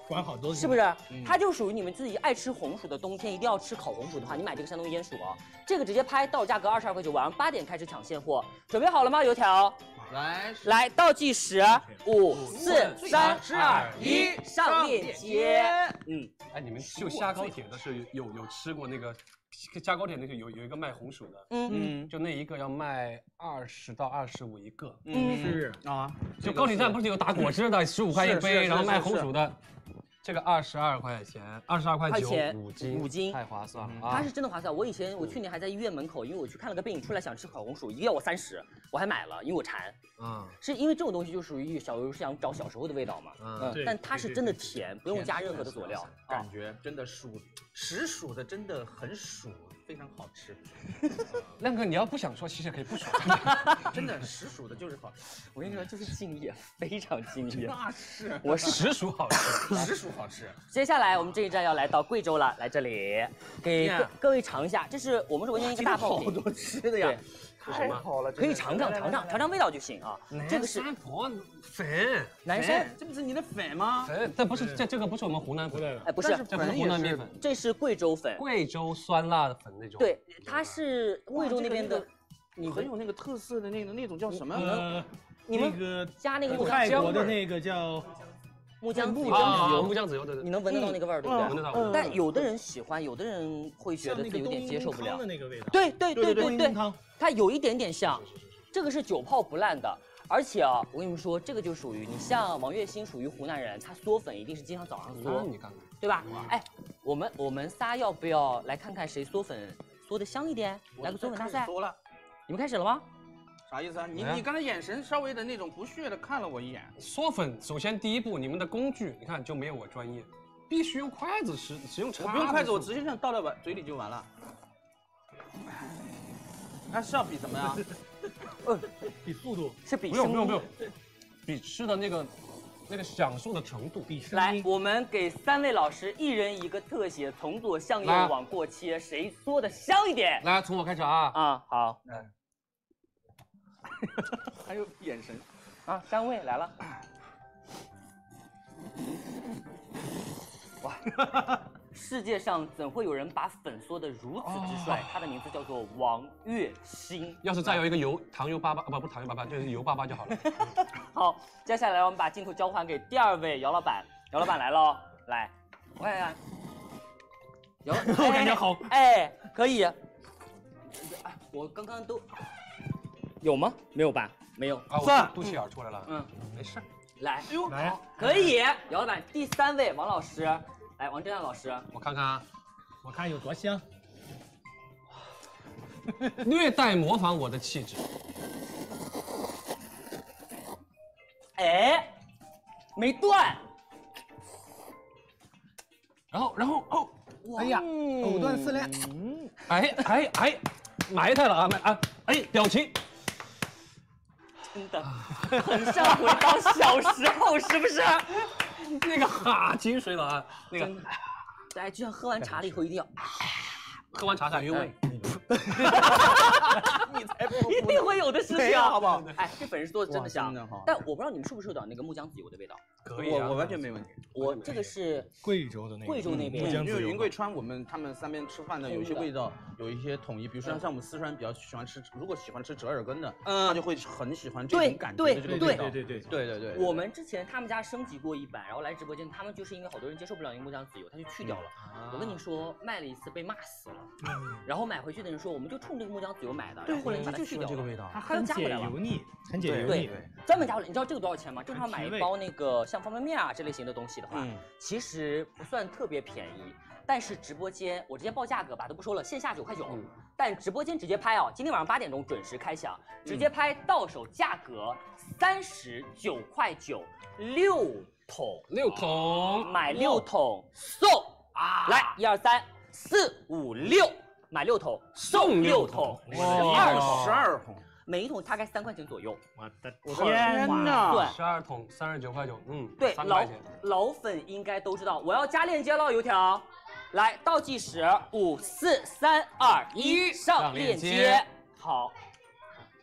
管好多， 是不是？嗯、它就属于你们自己爱吃红薯的，冬天一定要吃烤红薯的话，你买这个山东烟薯啊，这个直接拍到手价格二十二块九，晚上八点开始抢现货，准备好了吗？油条， 来来倒计时，五、四、三、二、一，上链接。 嗯，哎，你们就下高铁的是有有吃过那个？ 下高铁那个有有一个卖红薯的，嗯嗯，就那一个要卖二十到二十五一个， 嗯是啊，就高铁站不是有打果汁的，十五块一杯，然后卖红薯的，这个二十二块钱，二十二块九五斤， 五斤太划算了， 它是真的划算。我以前我去年还在医院门口，因为我去看了个病，出来想吃烤红薯，一个要我三十，我还买了，因为我馋。啊，是因为这种东西就属于小是想找小时候的味道嘛，嗯，但它是真的甜，不用加任何的佐料， 感觉真的薯实薯的真的很薯。 非常好吃， 亮哥，你要不想说，其实可以不说， 真的实属的就是好吃。 我跟你说，就是敬业，非常敬业。 那是， 我是实属好吃， 实属好吃。 接下来我们这一站要来到贵州了，来这里给各各位尝一下，这是我们直播间一个大爆品， 好多吃的呀。 太好了，可以尝尝尝尝尝尝味道就行啊。这个是南坡粉， 南山， 这不是你的粉吗？ 粉，这不是这这个不是我们湖南粉， 哎，不是， 这不是湖南面粉， 这是贵州粉， 贵州酸辣的粉那种。 对，它是贵州那边的， 你很有那个特色的那个那种叫什么？ 呃， 你们那个加那个泰国的那个叫木姜子油，木姜子油的， 你能闻得到那个味儿，对不对？ 闻得到。 但有的人喜欢，有的人会觉得自己有点接受不了的那个味道。 对对对对对， 汤。 它有一点点像，这个是久泡不烂的，而且啊，我跟你们说，这个就属于你像王栎鑫属于湖南人，他嗦粉一定是经常早上嗦， 你看看， 对吧？哎，我们我们仨要不要来看看谁嗦粉嗦的香一点？来个嗦粉大赛。 嗦了， 你们开始了吗？ 啥意思啊？你你刚才眼神稍微的那种不屑的看了我一眼。 嗦粉首先第一步，你们的工具你看就没有我专业，必须用筷子使使用。 我不用筷子，我直接这样倒到碗嘴里就完了。 那是要比什么呀？ 呃，比速度， 是比不用不用不用，比吃的那个那个享受的程度。 比来，我们给三位老师一人一个特写，从左向右往过切，谁嗦的香一点？ 来，从我开始啊！ 啊，好。 嗯。还有眼神啊，三位来了。哇！世界上怎会有人把粉嗦得如此之帅？他的名字叫做王栎鑫。 要是再有一个油糖油爸爸，不不是糖油爸爸，就是油爸爸就好了。 好，接下来我们把镜头交还给第二位姚老板。姚老板来喽，来，我看看。姚， 我感觉好， 哎，可以。我刚刚都有吗？没有吧？没有。 啊，算肚脐眼出来了。 嗯， 没事。 来， 哎呦， 好，可以。姚老板，第三位王老师。 来，王真亮老师， 我看看啊， 我看有多香， 略带模仿我的气质。 哎，没断。 然后，然后哦， 哎呀，藕断丝连。 嗯，哎哎哎，埋汰了啊埋啊，哎，表情。 真的很像回到小时候，是不是？ 那个哈金水了啊，那个， 哎，就像喝完茶了以后一定要， 喝完茶才有味。 你才不一定会有的事情， 好不好？ 哎，这粉丝做的真的香，但我不知道你们受不受到那个木姜子油的味道。 可以， 我我完全没问题。 我这个是贵州的那个， 贵州那边， 因为云贵川我们他们三边吃饭的有一些味道，有一些统一。比如说像我们四川比较喜欢吃，如果喜欢吃折耳根的，嗯，他就会很喜欢这种感觉的这个味道。 对对对对对对。 我们之前他们家升级过一版，然后来直播间，他们就是因为好多人接受不了那个木姜子油，他就去掉了。我跟你说，卖了一次被骂死了。然后买回去的人说，我们就冲这个木姜子油买的，然后后来把它去掉了。 这个味道， 它很解油腻，很解油腻。 对，专门加回来。你知道这个多少钱吗？正常买一包那个像方便面啊这类型的东西的话，嗯、其实不算特别便宜。但是直播间我直接报价格吧，都不说了，线下九块九，嗯、但直播间直接拍啊，今天晚上八点钟准时开抢，直接拍到手价格三十九块九，六桶， 六桶， 买六桶送啊！来，一二三四五六。买六桶送六桶， 二十二桶， 每一桶大概三块钱左右。 我的天哪！ 十二桶三十九块九，嗯， 对，老老粉应该都知道。我要加链接了，油条，来倒计时，五四三二一，上链接。好，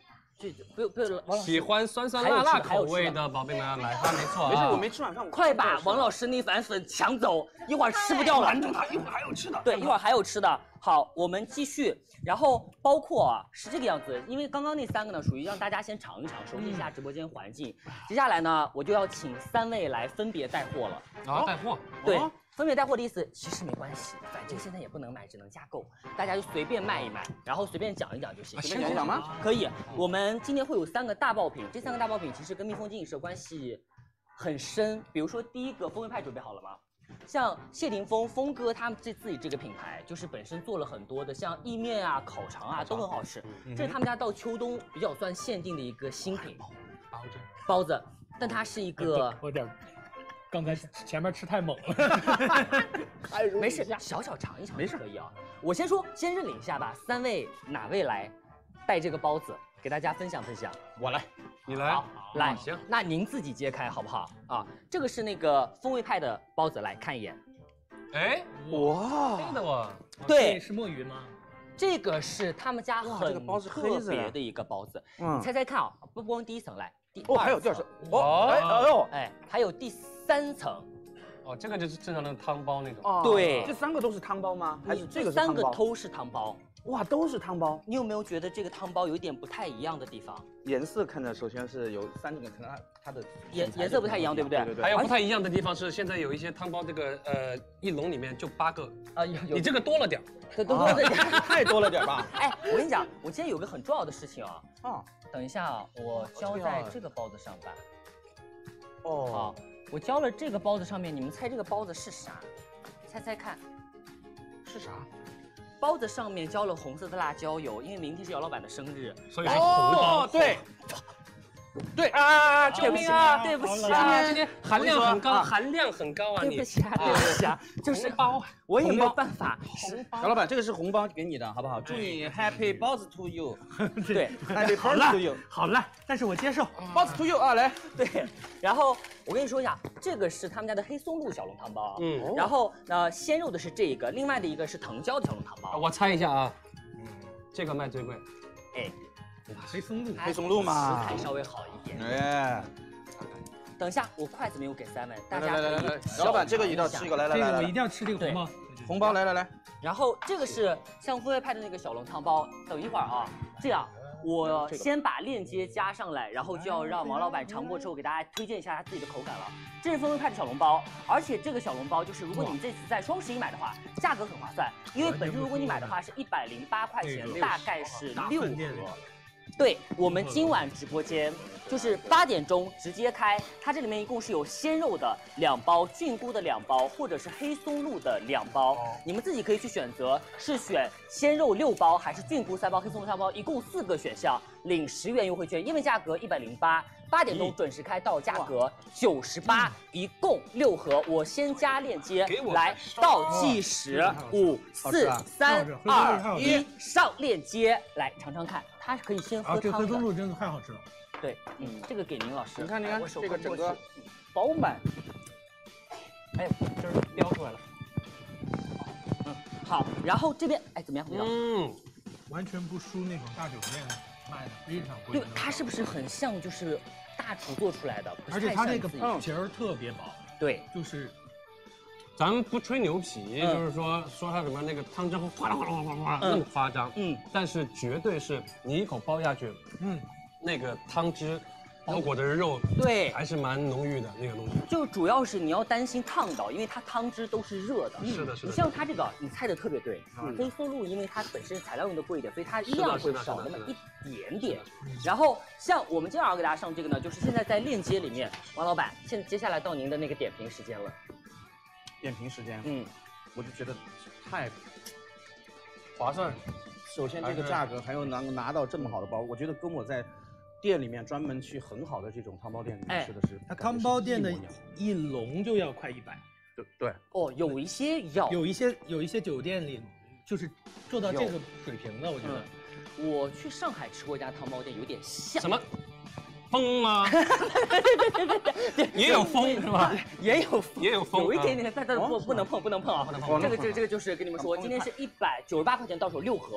这不用不用，王老师喜欢酸酸辣辣口味的宝贝们来哈，没错。 没事，我没吃晚饭， 快把王老师那碗粉抢走，一会儿吃不掉了。 拦住他，一会儿还有吃的。 对，一会儿还有吃的。好，我们继续。然后包括啊是这个样子，因为刚刚那三个呢，属于让大家先尝一尝，熟悉一下直播间环境。接下来呢，我就要请三位来分别带货了。 啊，带货。 对。分别带货的意思其实没关系，反正现在也不能买，只能加购，大家就随便卖一卖，然后随便讲一讲就行。 随便讲一讲吗？ 可以。我们今天会有三个大爆品，这三个大爆品其实跟蜜蜂经营社关系很深。比如说第一个风味派准备好了吗？像谢霆锋锋哥他们这自己这个品牌，就是本身做了很多的像意面啊、烤肠啊都很好吃，这是他们家到秋冬比较算限定的一个新品包子。 包子，但它是一个有点。刚才前面吃太猛了， 没事，小小尝一尝没事可以啊。我先说，先认领一下吧。三位哪位来带这个包子给大家分享分享？ 我来， 你来， 来， 行。 那您自己揭开好不好啊？这个是那个风味派的包子，来看一眼。 哎， 哇， 黑的哇， 对， 是墨鱼吗？ 这个是他们家很特别的一个包子， 嗯， 你猜猜看啊，不光第一层来，第哦还有第二层，哦，哎哎呦， 哎，还有第三层。 哦，这个就是正常的汤包那种。 哦， 对， 这三个都是汤包吗？还是这个三个都是汤包？ 哇，都是汤包。 你有没有觉得这个汤包有一点不太一样的地方？ 颜色看着首先是有三种，可能它的颜颜色不太一样，对不对？ 对对。 还有不太一样的地方是，现在有一些汤包这个呃一笼里面就八个啊，有你这个多了点， 多多了点， 太多了点吧？ 哎，我跟你讲，我今天有个很重要的事情啊。 啊， 等一下啊，我浇在这个包子上吧。 哦。 好。我浇了这个包子上面，你们猜这个包子是啥？猜猜看， 是啥？ 包子上面浇了红色的辣椒油，因为明天是姚老板的生日， 所以是红包。 对，对啊，救命啊！ 对不起啊， 今天含量很高，含量很高啊！ 对不起啊，对不起啊，就是包，我也没有办法。 姚老板，这个是红包给你的，好不好？祝你 Happy 包子 to you。 对 ，Happy birthday to you。 好了，但是我接受包子 to you 啊，来。 对，然后我跟你说一下，这个是他们家的黑松露小笼汤包， 嗯， 然后呢鲜肉的是这个，另外的一个是藤椒的小笼汤包。 我猜一下啊，这个卖最贵， 哎。 黑松露， 黑松露嘛， 食材稍微好一点。 哎， 等一下，我筷子没有给三位，大家来来来来，老板这个一定要吃一个，来来来， 这个我一定要吃这个红包， 红包来来来。 然后这个是像风味派的那个小笼汤包，等一会儿啊，这样我先把链接加上来，然后就要让王老板尝过之后给大家推荐一下他自己的口感了。这是风味派的小笼包，而且这个小笼包就是如果你们这次在双十一买的话，价格很划算，因为本身如果你买的话是一百零八块钱，大概是六盒。对，我们今晚直播间就是八点钟直接开，它这里面一共是有鲜肉的两包、菌菇的两包，或者是黑松露的两包，你们自己可以去选择，是选鲜肉六包还是菌菇三包、黑松露三包，一共四个选项，领十元优惠券，因为价格一百零八。八点钟准时开到价格九十八，一共六盒。我先加链接，来倒计时，五、四、三、二、一，上链接，来尝尝看。它可以先喝汤的。 这黑松露真的太好吃了。 对，嗯，这个给宁老师。 你看，你看，这个整个饱满。 哎，汁儿飙出来了。嗯，好，然后这边，哎，怎么样？味道？ 嗯， 完全不输那种大酒店卖的，非常贵。 对，它是不是很像就是大厨做出来的？ 而且它这个皮儿特别薄。 对， 就是。 咱们不吹牛皮，嗯、就是说说它什么那个汤汁会哗啦哗啦哗啦哗啦那么夸张，嗯，但是绝对是你一口包下去，嗯，那个汤汁包裹着肉， 对， 还是蛮浓郁的那个东西。 就主要是你要担心烫到，因为它汤汁都是热的。 是的，是的。 你像它这个，你猜的特别对。嗯、黑松露因为它本身材料用的贵一点，所以它量会少那么一点点。然后像我们今晚要给大家上这个呢，就是现在在链接里面，王老板，现在接下来到您的那个点评时间了。 点评时间， 嗯， 我就觉得太划算。首先这个价格，还有能拿到这么好的包，我觉得跟我在店里面专门去很好的这种汤包店里面吃的是， 它汤包店的一笼就要快一百。 对对。 哦，有一些要， 有一些有一些酒店里就是做到这个水平的，我觉得。 嗯、我去上海吃过一家汤包店，有点像。 什么？风吗？ 对对对对对， 也有风是吧？ 也有也有风， 有一点点，但但不不能碰，不能碰啊！ 不能碰。 这个这个这个就是跟你们说，今天是一百九十八块钱到手六盒，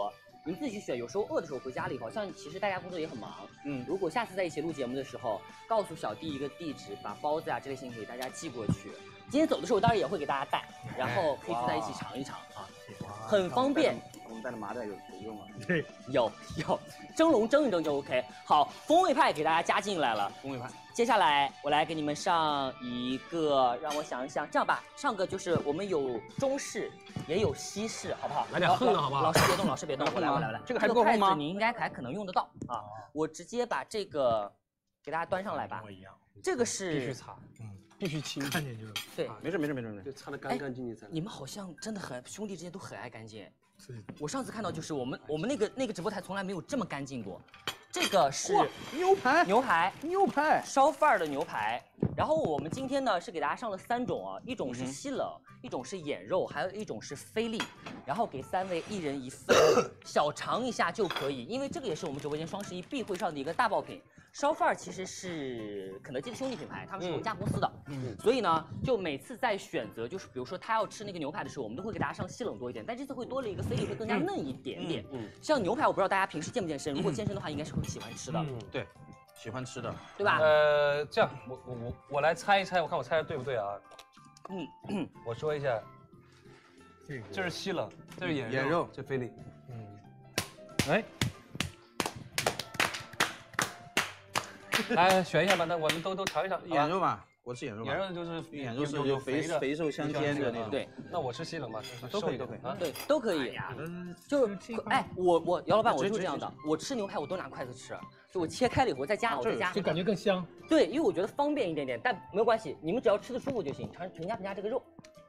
你们自己去选。有时候饿的时候回家了以后，像其实大家工作也很忙，嗯，如果下次在一起录节目的时候，告诉小弟一个地址，把包子啊这类信息给大家寄过去。今天走的时候当然也会给大家带，然后可以聚在一起尝一尝啊，很方便。 我们带的麻袋有有用吗？ 对， 有有，蒸笼蒸一蒸就 OK。好，风味派给大家加进来了， 风味派。 接下来我来给你们上一个，让我想一想，这样吧，上个就是我们有中式，也有西式，好不好？ 来点横的好不好？ 老师别动，老师别动，我来我来我来。 这个还不够厚吗？ 你应该还可能用得到啊。我直接把这个给大家端上来吧。 一样。 这个是必须擦，嗯，必须清， 看见就对， 没事没事没事没事， 就擦得干干净净才。 你们好像真的很兄弟之间都很爱干净。我上次看到就是我们我们那个那个直播台从来没有这么干净过。这个是牛排， 牛排， 牛排， 烧范儿的牛排。然后我们今天呢是给大家上了三种啊，一种是西冷，一种是眼肉，还有一种是菲力。然后给三位一人一份，小尝一下就可以，因为这个也是我们直播间双十一必会上的一个大爆品。烧范儿其实是肯德基的兄弟品牌，他们是同一家公司的，嗯，所以呢，就每次在选择，就是比如说他要吃那个牛排的时候，我们都会给大家上西冷多一点，但这次会多了一个菲力，会更加嫩一点点。嗯，像牛排，我不知道大家平时健不健身，如果健身的话，应该是会喜欢吃的。 嗯， 对，喜欢吃的， 对吧？ 呃，这样，我我我我来猜一猜，我看我猜的对不对啊？嗯，我说一下，这这是西冷，这是眼肉， 眼肉， 这菲力。 嗯，哎。 来选一下吧，那我们都都尝一尝。 眼肉吧，我吃眼肉吧。 眼肉就是眼肉是有肥肥瘦相间的那种。 对， 那我吃西冷吧， 都可以都可以啊，对，都可以。就是哎，我我姚老板我就是这样的，我吃牛排我都拿筷子吃，就我切开了以后再夹，我再夹， 就感觉更香。 对，因为我觉得方便一点点，但没有关系，你们只要吃的舒服就行。尝评价评价这个肉。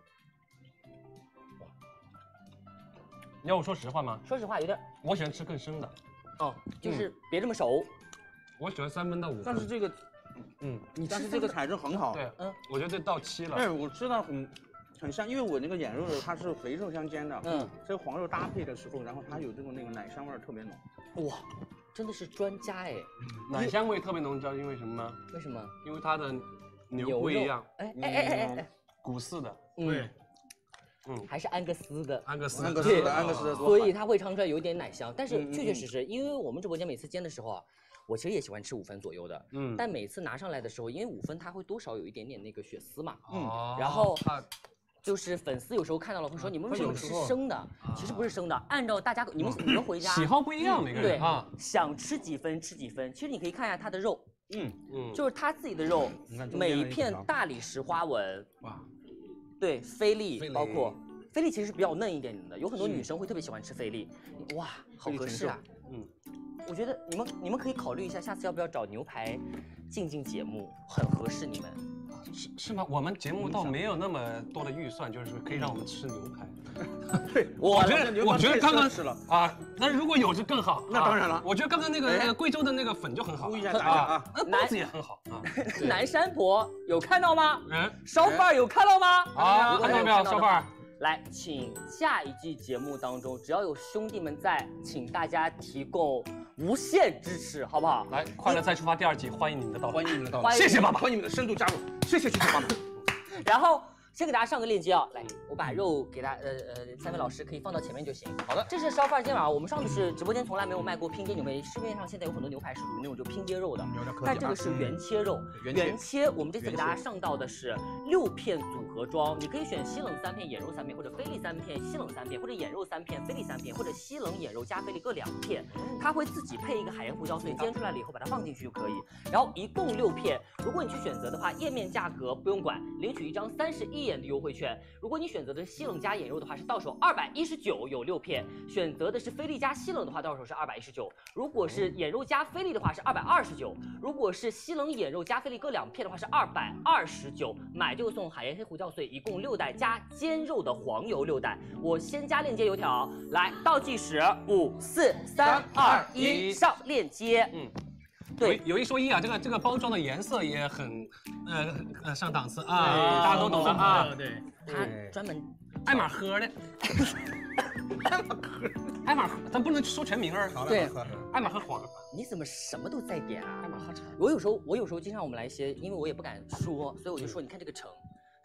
你要我说实话吗？ 说实话，有点。 我喜欢吃更生的。 哦，就是别这么熟。 我喜欢三分到五分， 但是这个，嗯，你但是这个产质很好， 对，嗯，我觉得这到期了。 对，我吃到很很香，因为我那个眼肉它是肥瘦相间的，嗯，这个黄肉搭配的时候，然后它有这种那个奶香味特别浓， 哇，真的是专家哎， 奶香味特别浓，你知道因为什么吗？ 为什么？ 因为它的牛不一样， 哎哎哎哎哎， 骨饲的， 对。 嗯，还是安格斯的， 安格斯， 安格斯的，安格斯的， 所以它会尝出来有点奶香，但是确确实实，因为我们直播间每次煎的时候啊，我其实也喜欢吃五分左右的，嗯，但每次拿上来的时候，因为五分它会多少有一点点那个血丝嘛，嗯，然后就是粉丝有时候看到了会说你们为什么吃生的？其实不是生的，按照大家你们你们回家喜好不一样，每个人啊， 想吃几分吃几分，其实你可以看一下它的肉，嗯嗯，就是它自己的肉，每一片大理石花纹，哇。对，菲力包括菲力其实是比较嫩一点点的，有很多女生会特别喜欢吃菲力，哇，好合适啊！嗯，我觉得你们你们可以考虑一下，下次要不要找牛排进进节目，很合适你们。 是是吗？我们节目倒没有那么多的预算，就是可以让我们吃牛排。 对， 我觉得我觉得刚刚是了啊，那如果有就更好。 那当然了， 我觉得刚刚那个那个贵州的那个粉就很好， 呼一下大家啊， 那包子也很好啊。 南山婆有看到吗？嗯，烧饭有看到吗？ 啊，看到没有？烧饭。 来，请下一季节目当中，只要有兄弟们在，请大家提供无限支持，好不好？ 来，快乐再出发第二季，欢迎你们的到来， 欢迎你们的到来， 谢谢爸爸， 欢迎你们的深度加入，谢谢谢谢爸爸。 然后先给大家上个链接啊，来，我把肉给大家，呃呃，三位老师可以放到前面就行。 好的， 这是烧饭。今天晚上我们上的是直播间从来没有卖过拼接牛排，市面上现在有很多牛排是属于那种就拼接肉的，但这个是原切肉，原切。我们这次给大家上到的是六片组合装，你可以选西冷三片、眼肉三片，或者菲力三片、西冷三片，或者眼肉三片、菲力三片，或者西冷眼肉加菲力各两片。它会自己配一个海盐胡椒碎，煎出来了以后把它放进去就可以。然后一共六片，如果你去选择的话，页面价格不用管，领取一张三十一元的优惠券。如果你选择的是西冷加眼肉的话，是到手二百一十九，有六片；选择的是菲力加西冷的话，到手是二百一十九。如果是眼肉加菲力的话，是二百二十九；如果是西冷眼肉加菲力各两片的话，是二百二十九。买就送海盐黑胡椒碎，一共六袋加煎肉的黄油六袋。我先加链接油条，来倒计时，五四三二一，上链接。嗯。 对，有一说一啊，这个这个包装的颜色也很，呃呃上档次啊，大家都懂的啊。 对， 他专门爱马喝的，爱马喝，爱马喝，咱不能说全名儿。 对， 爱马喝黄。 你怎么什么都在点啊？ 爱马喝茶。 我有时候我有时候经常我们来一些，因为我也不敢说，所以我就说你看这个橙，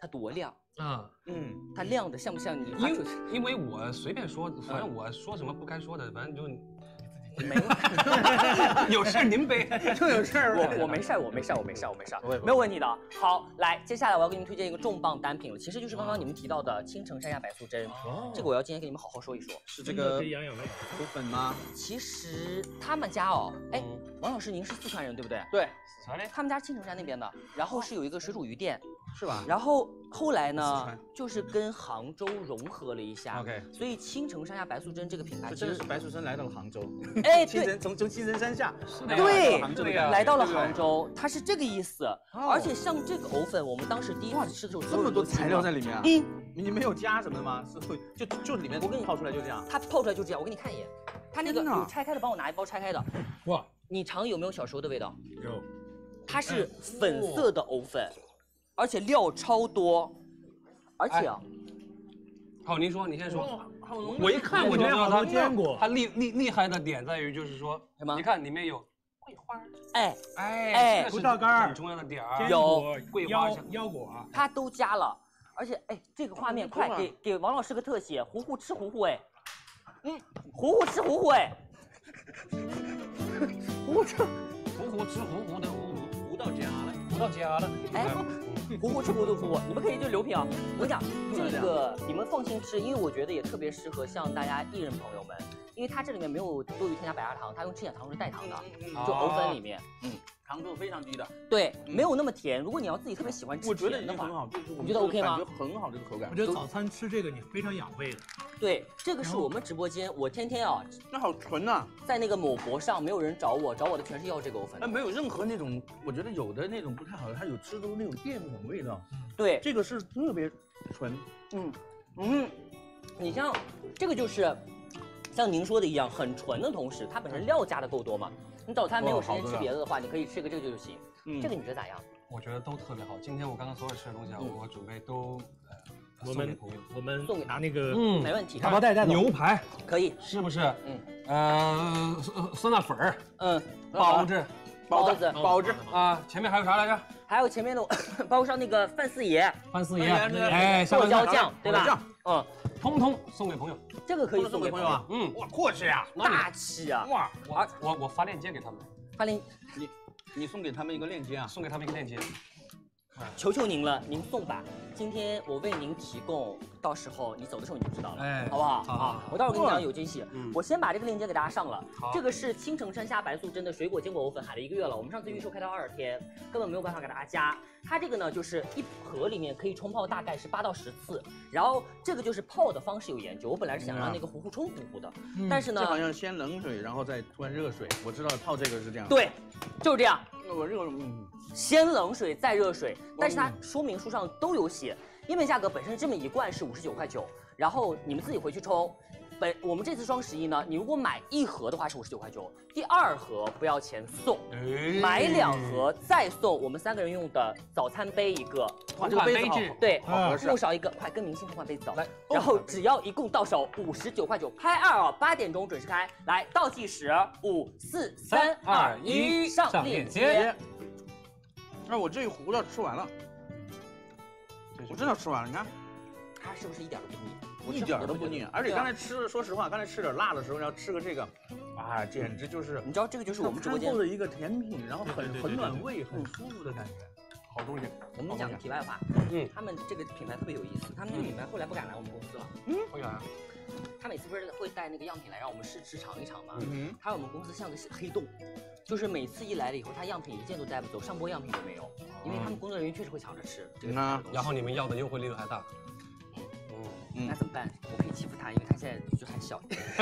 它多亮啊， 嗯，它亮的像不像你？ 因为因为我随便说，反正我说什么不该说的，反正就。 没有事儿您背， 就有事儿。 我我没事儿，我没事儿，我没事儿，我没事儿，没有问题的。好，来，接下来我要给你们推荐一个重磅单品了，其实就是刚刚你们提到的青城山下白素贞。哦，这个我要今天给你们好好说一说。 是这个骨粉吗？ 其实他们家哦，哎，王老师您是四川人对不对？ 对， 四川的。他们家青城山那边的，然后是有一个水煮鱼店。 是吧？ 然后后来呢，就是跟杭州融合了一下 ，OK， 所以青城山下白素贞这个品牌， 真的是白素贞来到了杭州， 哎， 对，从从青城山下， 对， 杭州来到了杭州，它是这个意思。而且像这个藕粉，我们当时第一次吃的时候， 这么多材料在里面啊， 嗯， 你没有加什么的吗？是会就就里面我给你泡出来就这样， 它泡出来就这样，我给你看一眼，它那个你拆开的，帮我拿一包拆开的，哇，你尝有没有小时候的味道？ 有， 它是粉色的藕粉，而且料超多。而且啊， 好，您说，你先说。我一看我就知道它坚果，它厉厉厉害的点在于就是说什么？你看里面有桂花， 哎哎哎， 葡萄干很重要的点儿， 有桂花、 腰果， 它都加了。而且哎，这个画面快给给王老师个特写，糊糊吃糊糊哎，嗯，糊糊吃糊糊哎， 糊糊吃糊糊吃糊糊的糊糊糊到家了，糊到家了， 哎。糊糊吃糊涂糊糊，你们可以就留品啊！我跟你讲，这个你们放心吃，因为我觉得也特别适合像大家艺人朋友们，因为它这里面没有多余添加白砂糖，它用赤藓糖是代糖的，就藕粉里面，嗯， 糖度非常低的， 对，没有那么甜。如果你要自己特别喜欢吃甜的话， 很好，就是你觉得 OK 吗？ 感觉很好，这个口感。 我觉得早餐吃这个你非常养胃的。 对，这个是我们直播间，我天天啊， 那好纯呐， 在那个某博上没有人找我，找我的全是要这个藕粉。 哎，没有任何那种，我觉得有的那种不太好的，它有吃出那种淀粉味道。 对， 这个是特别纯， 嗯嗯，你像这个就是像您说的一样，很纯的同时，它本身料加的够多嘛。你早餐没有时间吃别的的话，你可以吃个这个就行。嗯，这个你觉得咋样？ 我觉得都特别好。今天我刚刚所有吃的东西啊，我准备都呃我们朋友， 我们送给拿那个嗯，没问题， 打包带带牛排可以， 是不是？嗯，呃，酸辣粉儿， 嗯， 包子。 包子， 包子啊！前面还有啥来着？ 还有前面的，包括上那个范四爷， 范四爷，哎， 剁椒酱，对吧？ 嗯，通通送给朋友。 这个可以送给朋友啊。 嗯，哇，阔气呀， 大气啊！ 哇，我我我发链接给他们， 发链， 你你送给他们一个链接啊， 送给他们一个链接。 求求您了，您送吧。今天我为您提供，到时候你走的时候你就知道了，哎，好不好？ 好好， 我到时候跟你讲有惊喜。嗯，我先把这个链接给大家上了。好，这个是青城山下白素贞的水果坚果藕粉，海了一个月了。我们上次预售开到二十天，根本没有办法给大家加。它这个呢，就是一盒里面可以冲泡大概是八到十次，然后这个就是泡的方式有研究。我本来是想让那个糊糊冲糊糊的，嗯、但是呢， 这好像先冷水，然后再突然热水。我知道泡这个是这样。 对，就是这样。 我热，嗯， 先冷水再热水，但是它说明书上都有写，页面价格本身这么一罐是五十九块九，然后你们自己回去冲。本我们这次双十一呢，你如果买一盒的话是五十九块九，第二盒不要钱送，哎、买两盒再送我们三个人用的早餐杯一个， 同款杯子， 对，木勺一个，快跟明星同款杯子走，来，然后只要一共到手五十九块九，拍二啊，八点钟准时开，来倒计时，五四三二一，上链接。 那我这一壶要吃完了，我真的吃完了，你看， 它是不是一点都不腻？ 一点都不腻，而且刚才吃，说实话，刚才吃点辣的时候，要吃个这个，啊，简直就是， 你知道这个就是我们直播间的一个甜品，然后很很暖胃，很舒服的感觉，好东西。 我们讲个题外话，嗯，他们这个品牌特别有意思，他们这个品牌后来不敢来我们公司了，嗯， 为啥？ 他每次不是会带那个样品来让我们试吃尝一尝吗？嗯，他我们公司像个黑洞，就是每次一来了以后，他样品一件都带不走，上波样品都没有，因为他们工作人员确实会抢着吃这个。 然后你们要的优惠力度还大。 嗯，那怎么办？我可以欺负他，因为他现在就还小。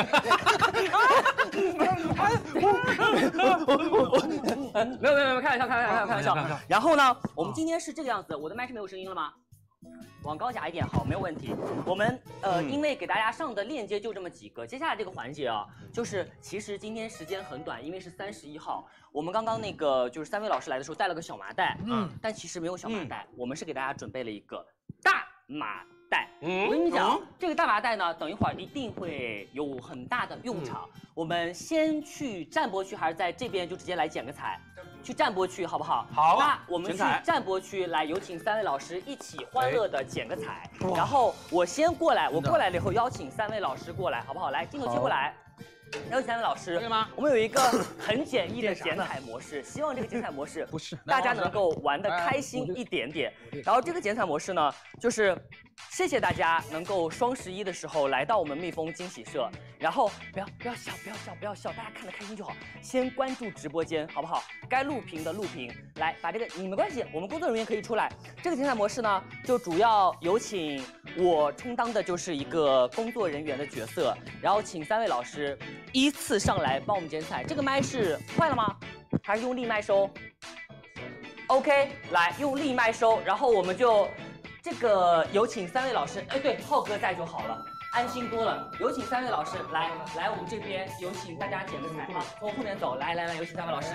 没有没有没有，开玩笑开玩笑开玩笑开玩笑。然后呢，我们今天是这个样子，我的麦是没有声音了吗？往高夹一点，好，没有问题。我们呃，因为给大家上的链接就这么几个，接下来这个环节啊，就是其实今天时间很短，因为是三十一号，我们刚刚那个就是三位老师来的时候带了个小麻袋，嗯，但其实没有小麻袋，我们是给大家准备了一个大麻袋。嗯，我跟你讲，这个大麻袋呢，等一会儿一定会有很大的用场。我们先去站播区，还是在这边就直接来剪个彩？ 去站播区，好不好？ 好那我们去剪彩站播区来，有请三位老师一起欢乐的剪个彩。然后我先过来，我过来了以后邀请三位老师过来，好不好？来，镜头切过来。邀请三位老师， 可以吗？ 我们有一个很简易的剪彩模式，希望这个剪彩模式不是大家能够玩的开心一点点。然后这个剪彩模式呢，就是谢谢大家能够双十一的时候来到我们蜜蜂惊喜社，然后不要不要笑，不要笑，不要笑，大家看得开心就好。先关注直播间，好不好？该录屏的录屏，来把这个你没关系，我们工作人员可以出来。这个剪彩模式呢，就主要有请我充当的就是一个工作人员的角色，然后请三位老师依次上来帮我们剪彩。这个麦是坏了吗？还是用立麦收 ？OK， 来用立麦收，然后我们就这个有请三位老师，哎，对，浩哥在就好了，安心多了。有请三位老师来来我们这边，有请大家剪个彩啊，从后面走，来来来，有请三位老师。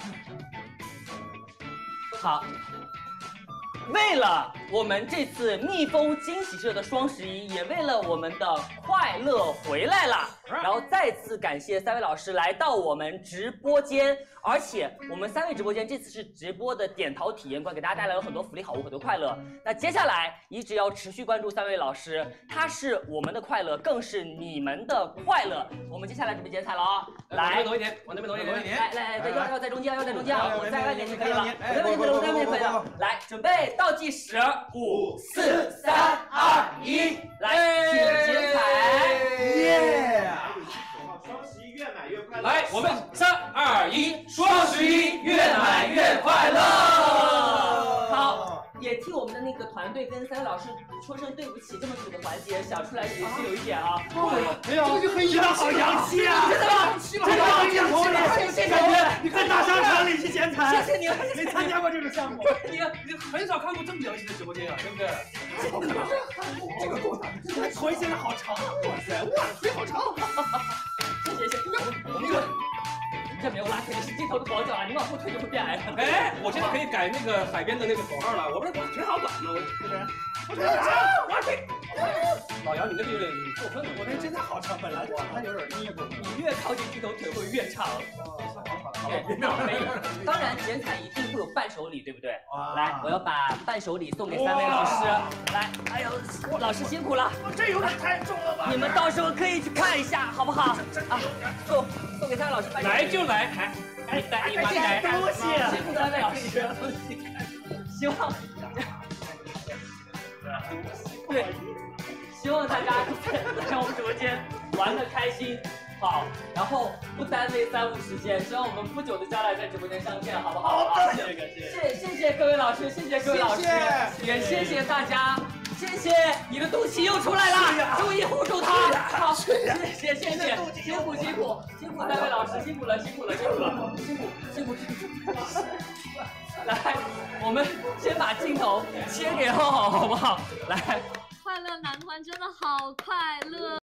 好。为了我们这次蜜蜂惊喜社的双十一，也为了我们的快乐回来了，然后再次感谢三位老师来到我们直播间，而且我们三位直播间这次是直播的点淘体验馆，给大家带来了很多福利好物，很多快乐。那接下来你只要持续关注三位老师，他是我们的快乐，更是你们的快乐。我们接下来准备剪彩了啊、哦，来， 挪一点，往那边挪一点， 来来来，要要在中间，要在中间，我在外面就可以了，我在外面，我在外面就可以了。来，准备。倒计时，五、四、三、二、一，来，请剪彩！ 耶！ 双十一越买越快乐！ 来，我们三二一，双十一越买越快乐！ 好，也替我们的那个团队跟三位老师说声对不起，这么土的环节想出来也是有一点啊。 没有，这个就很洋好洋气啊！ 真的吗？ 真的好洋气！ 谢谢你， 你在大商场里去剪彩， 谢谢你， 没参加过这种项目。 你你很少看过这么洋气的直播间啊，对不对？ 这个够大，这个腿现在好长，哇塞，哇，腿好长！ 谢谢谢谢，我们这这没有拉腿，是镜头的广角啊，你往后退就会变矮了。 哎，我现在可以改那个海边的那个口号了，我不是我腿好短吗？我是不是？ 我腿长，我腿。 老杨，你那个有点过分了， 我那真的好长，本来就它有点低。 你越靠近镜头，腿会越长。对，当然剪彩一定会有伴手礼，对不对？来，我要把伴手礼送给三位老师。来，哎呦，老师辛苦了， 这有点太重了吧？ 你们到时候可以去看一下，好不好？啊，送送给三位老师伴手礼。 来就来，还还带一把带东西， 辛苦三位老师，希望对，希望大家在我们直播间玩的开心。好，然后不耽误三五时间，希望我们不久的将来在直播间相见，好不好？好，谢谢谢谢各位老师，谢谢各位老师，也谢谢大家，谢谢你的肚脐又出来了，注意护住它。好，谢谢谢谢，辛苦辛苦辛苦三位老师，辛苦了辛苦了辛苦了，辛苦辛苦辛苦。来，我们先把镜头切给浩浩，好不好？来， 快乐男团真的好快乐。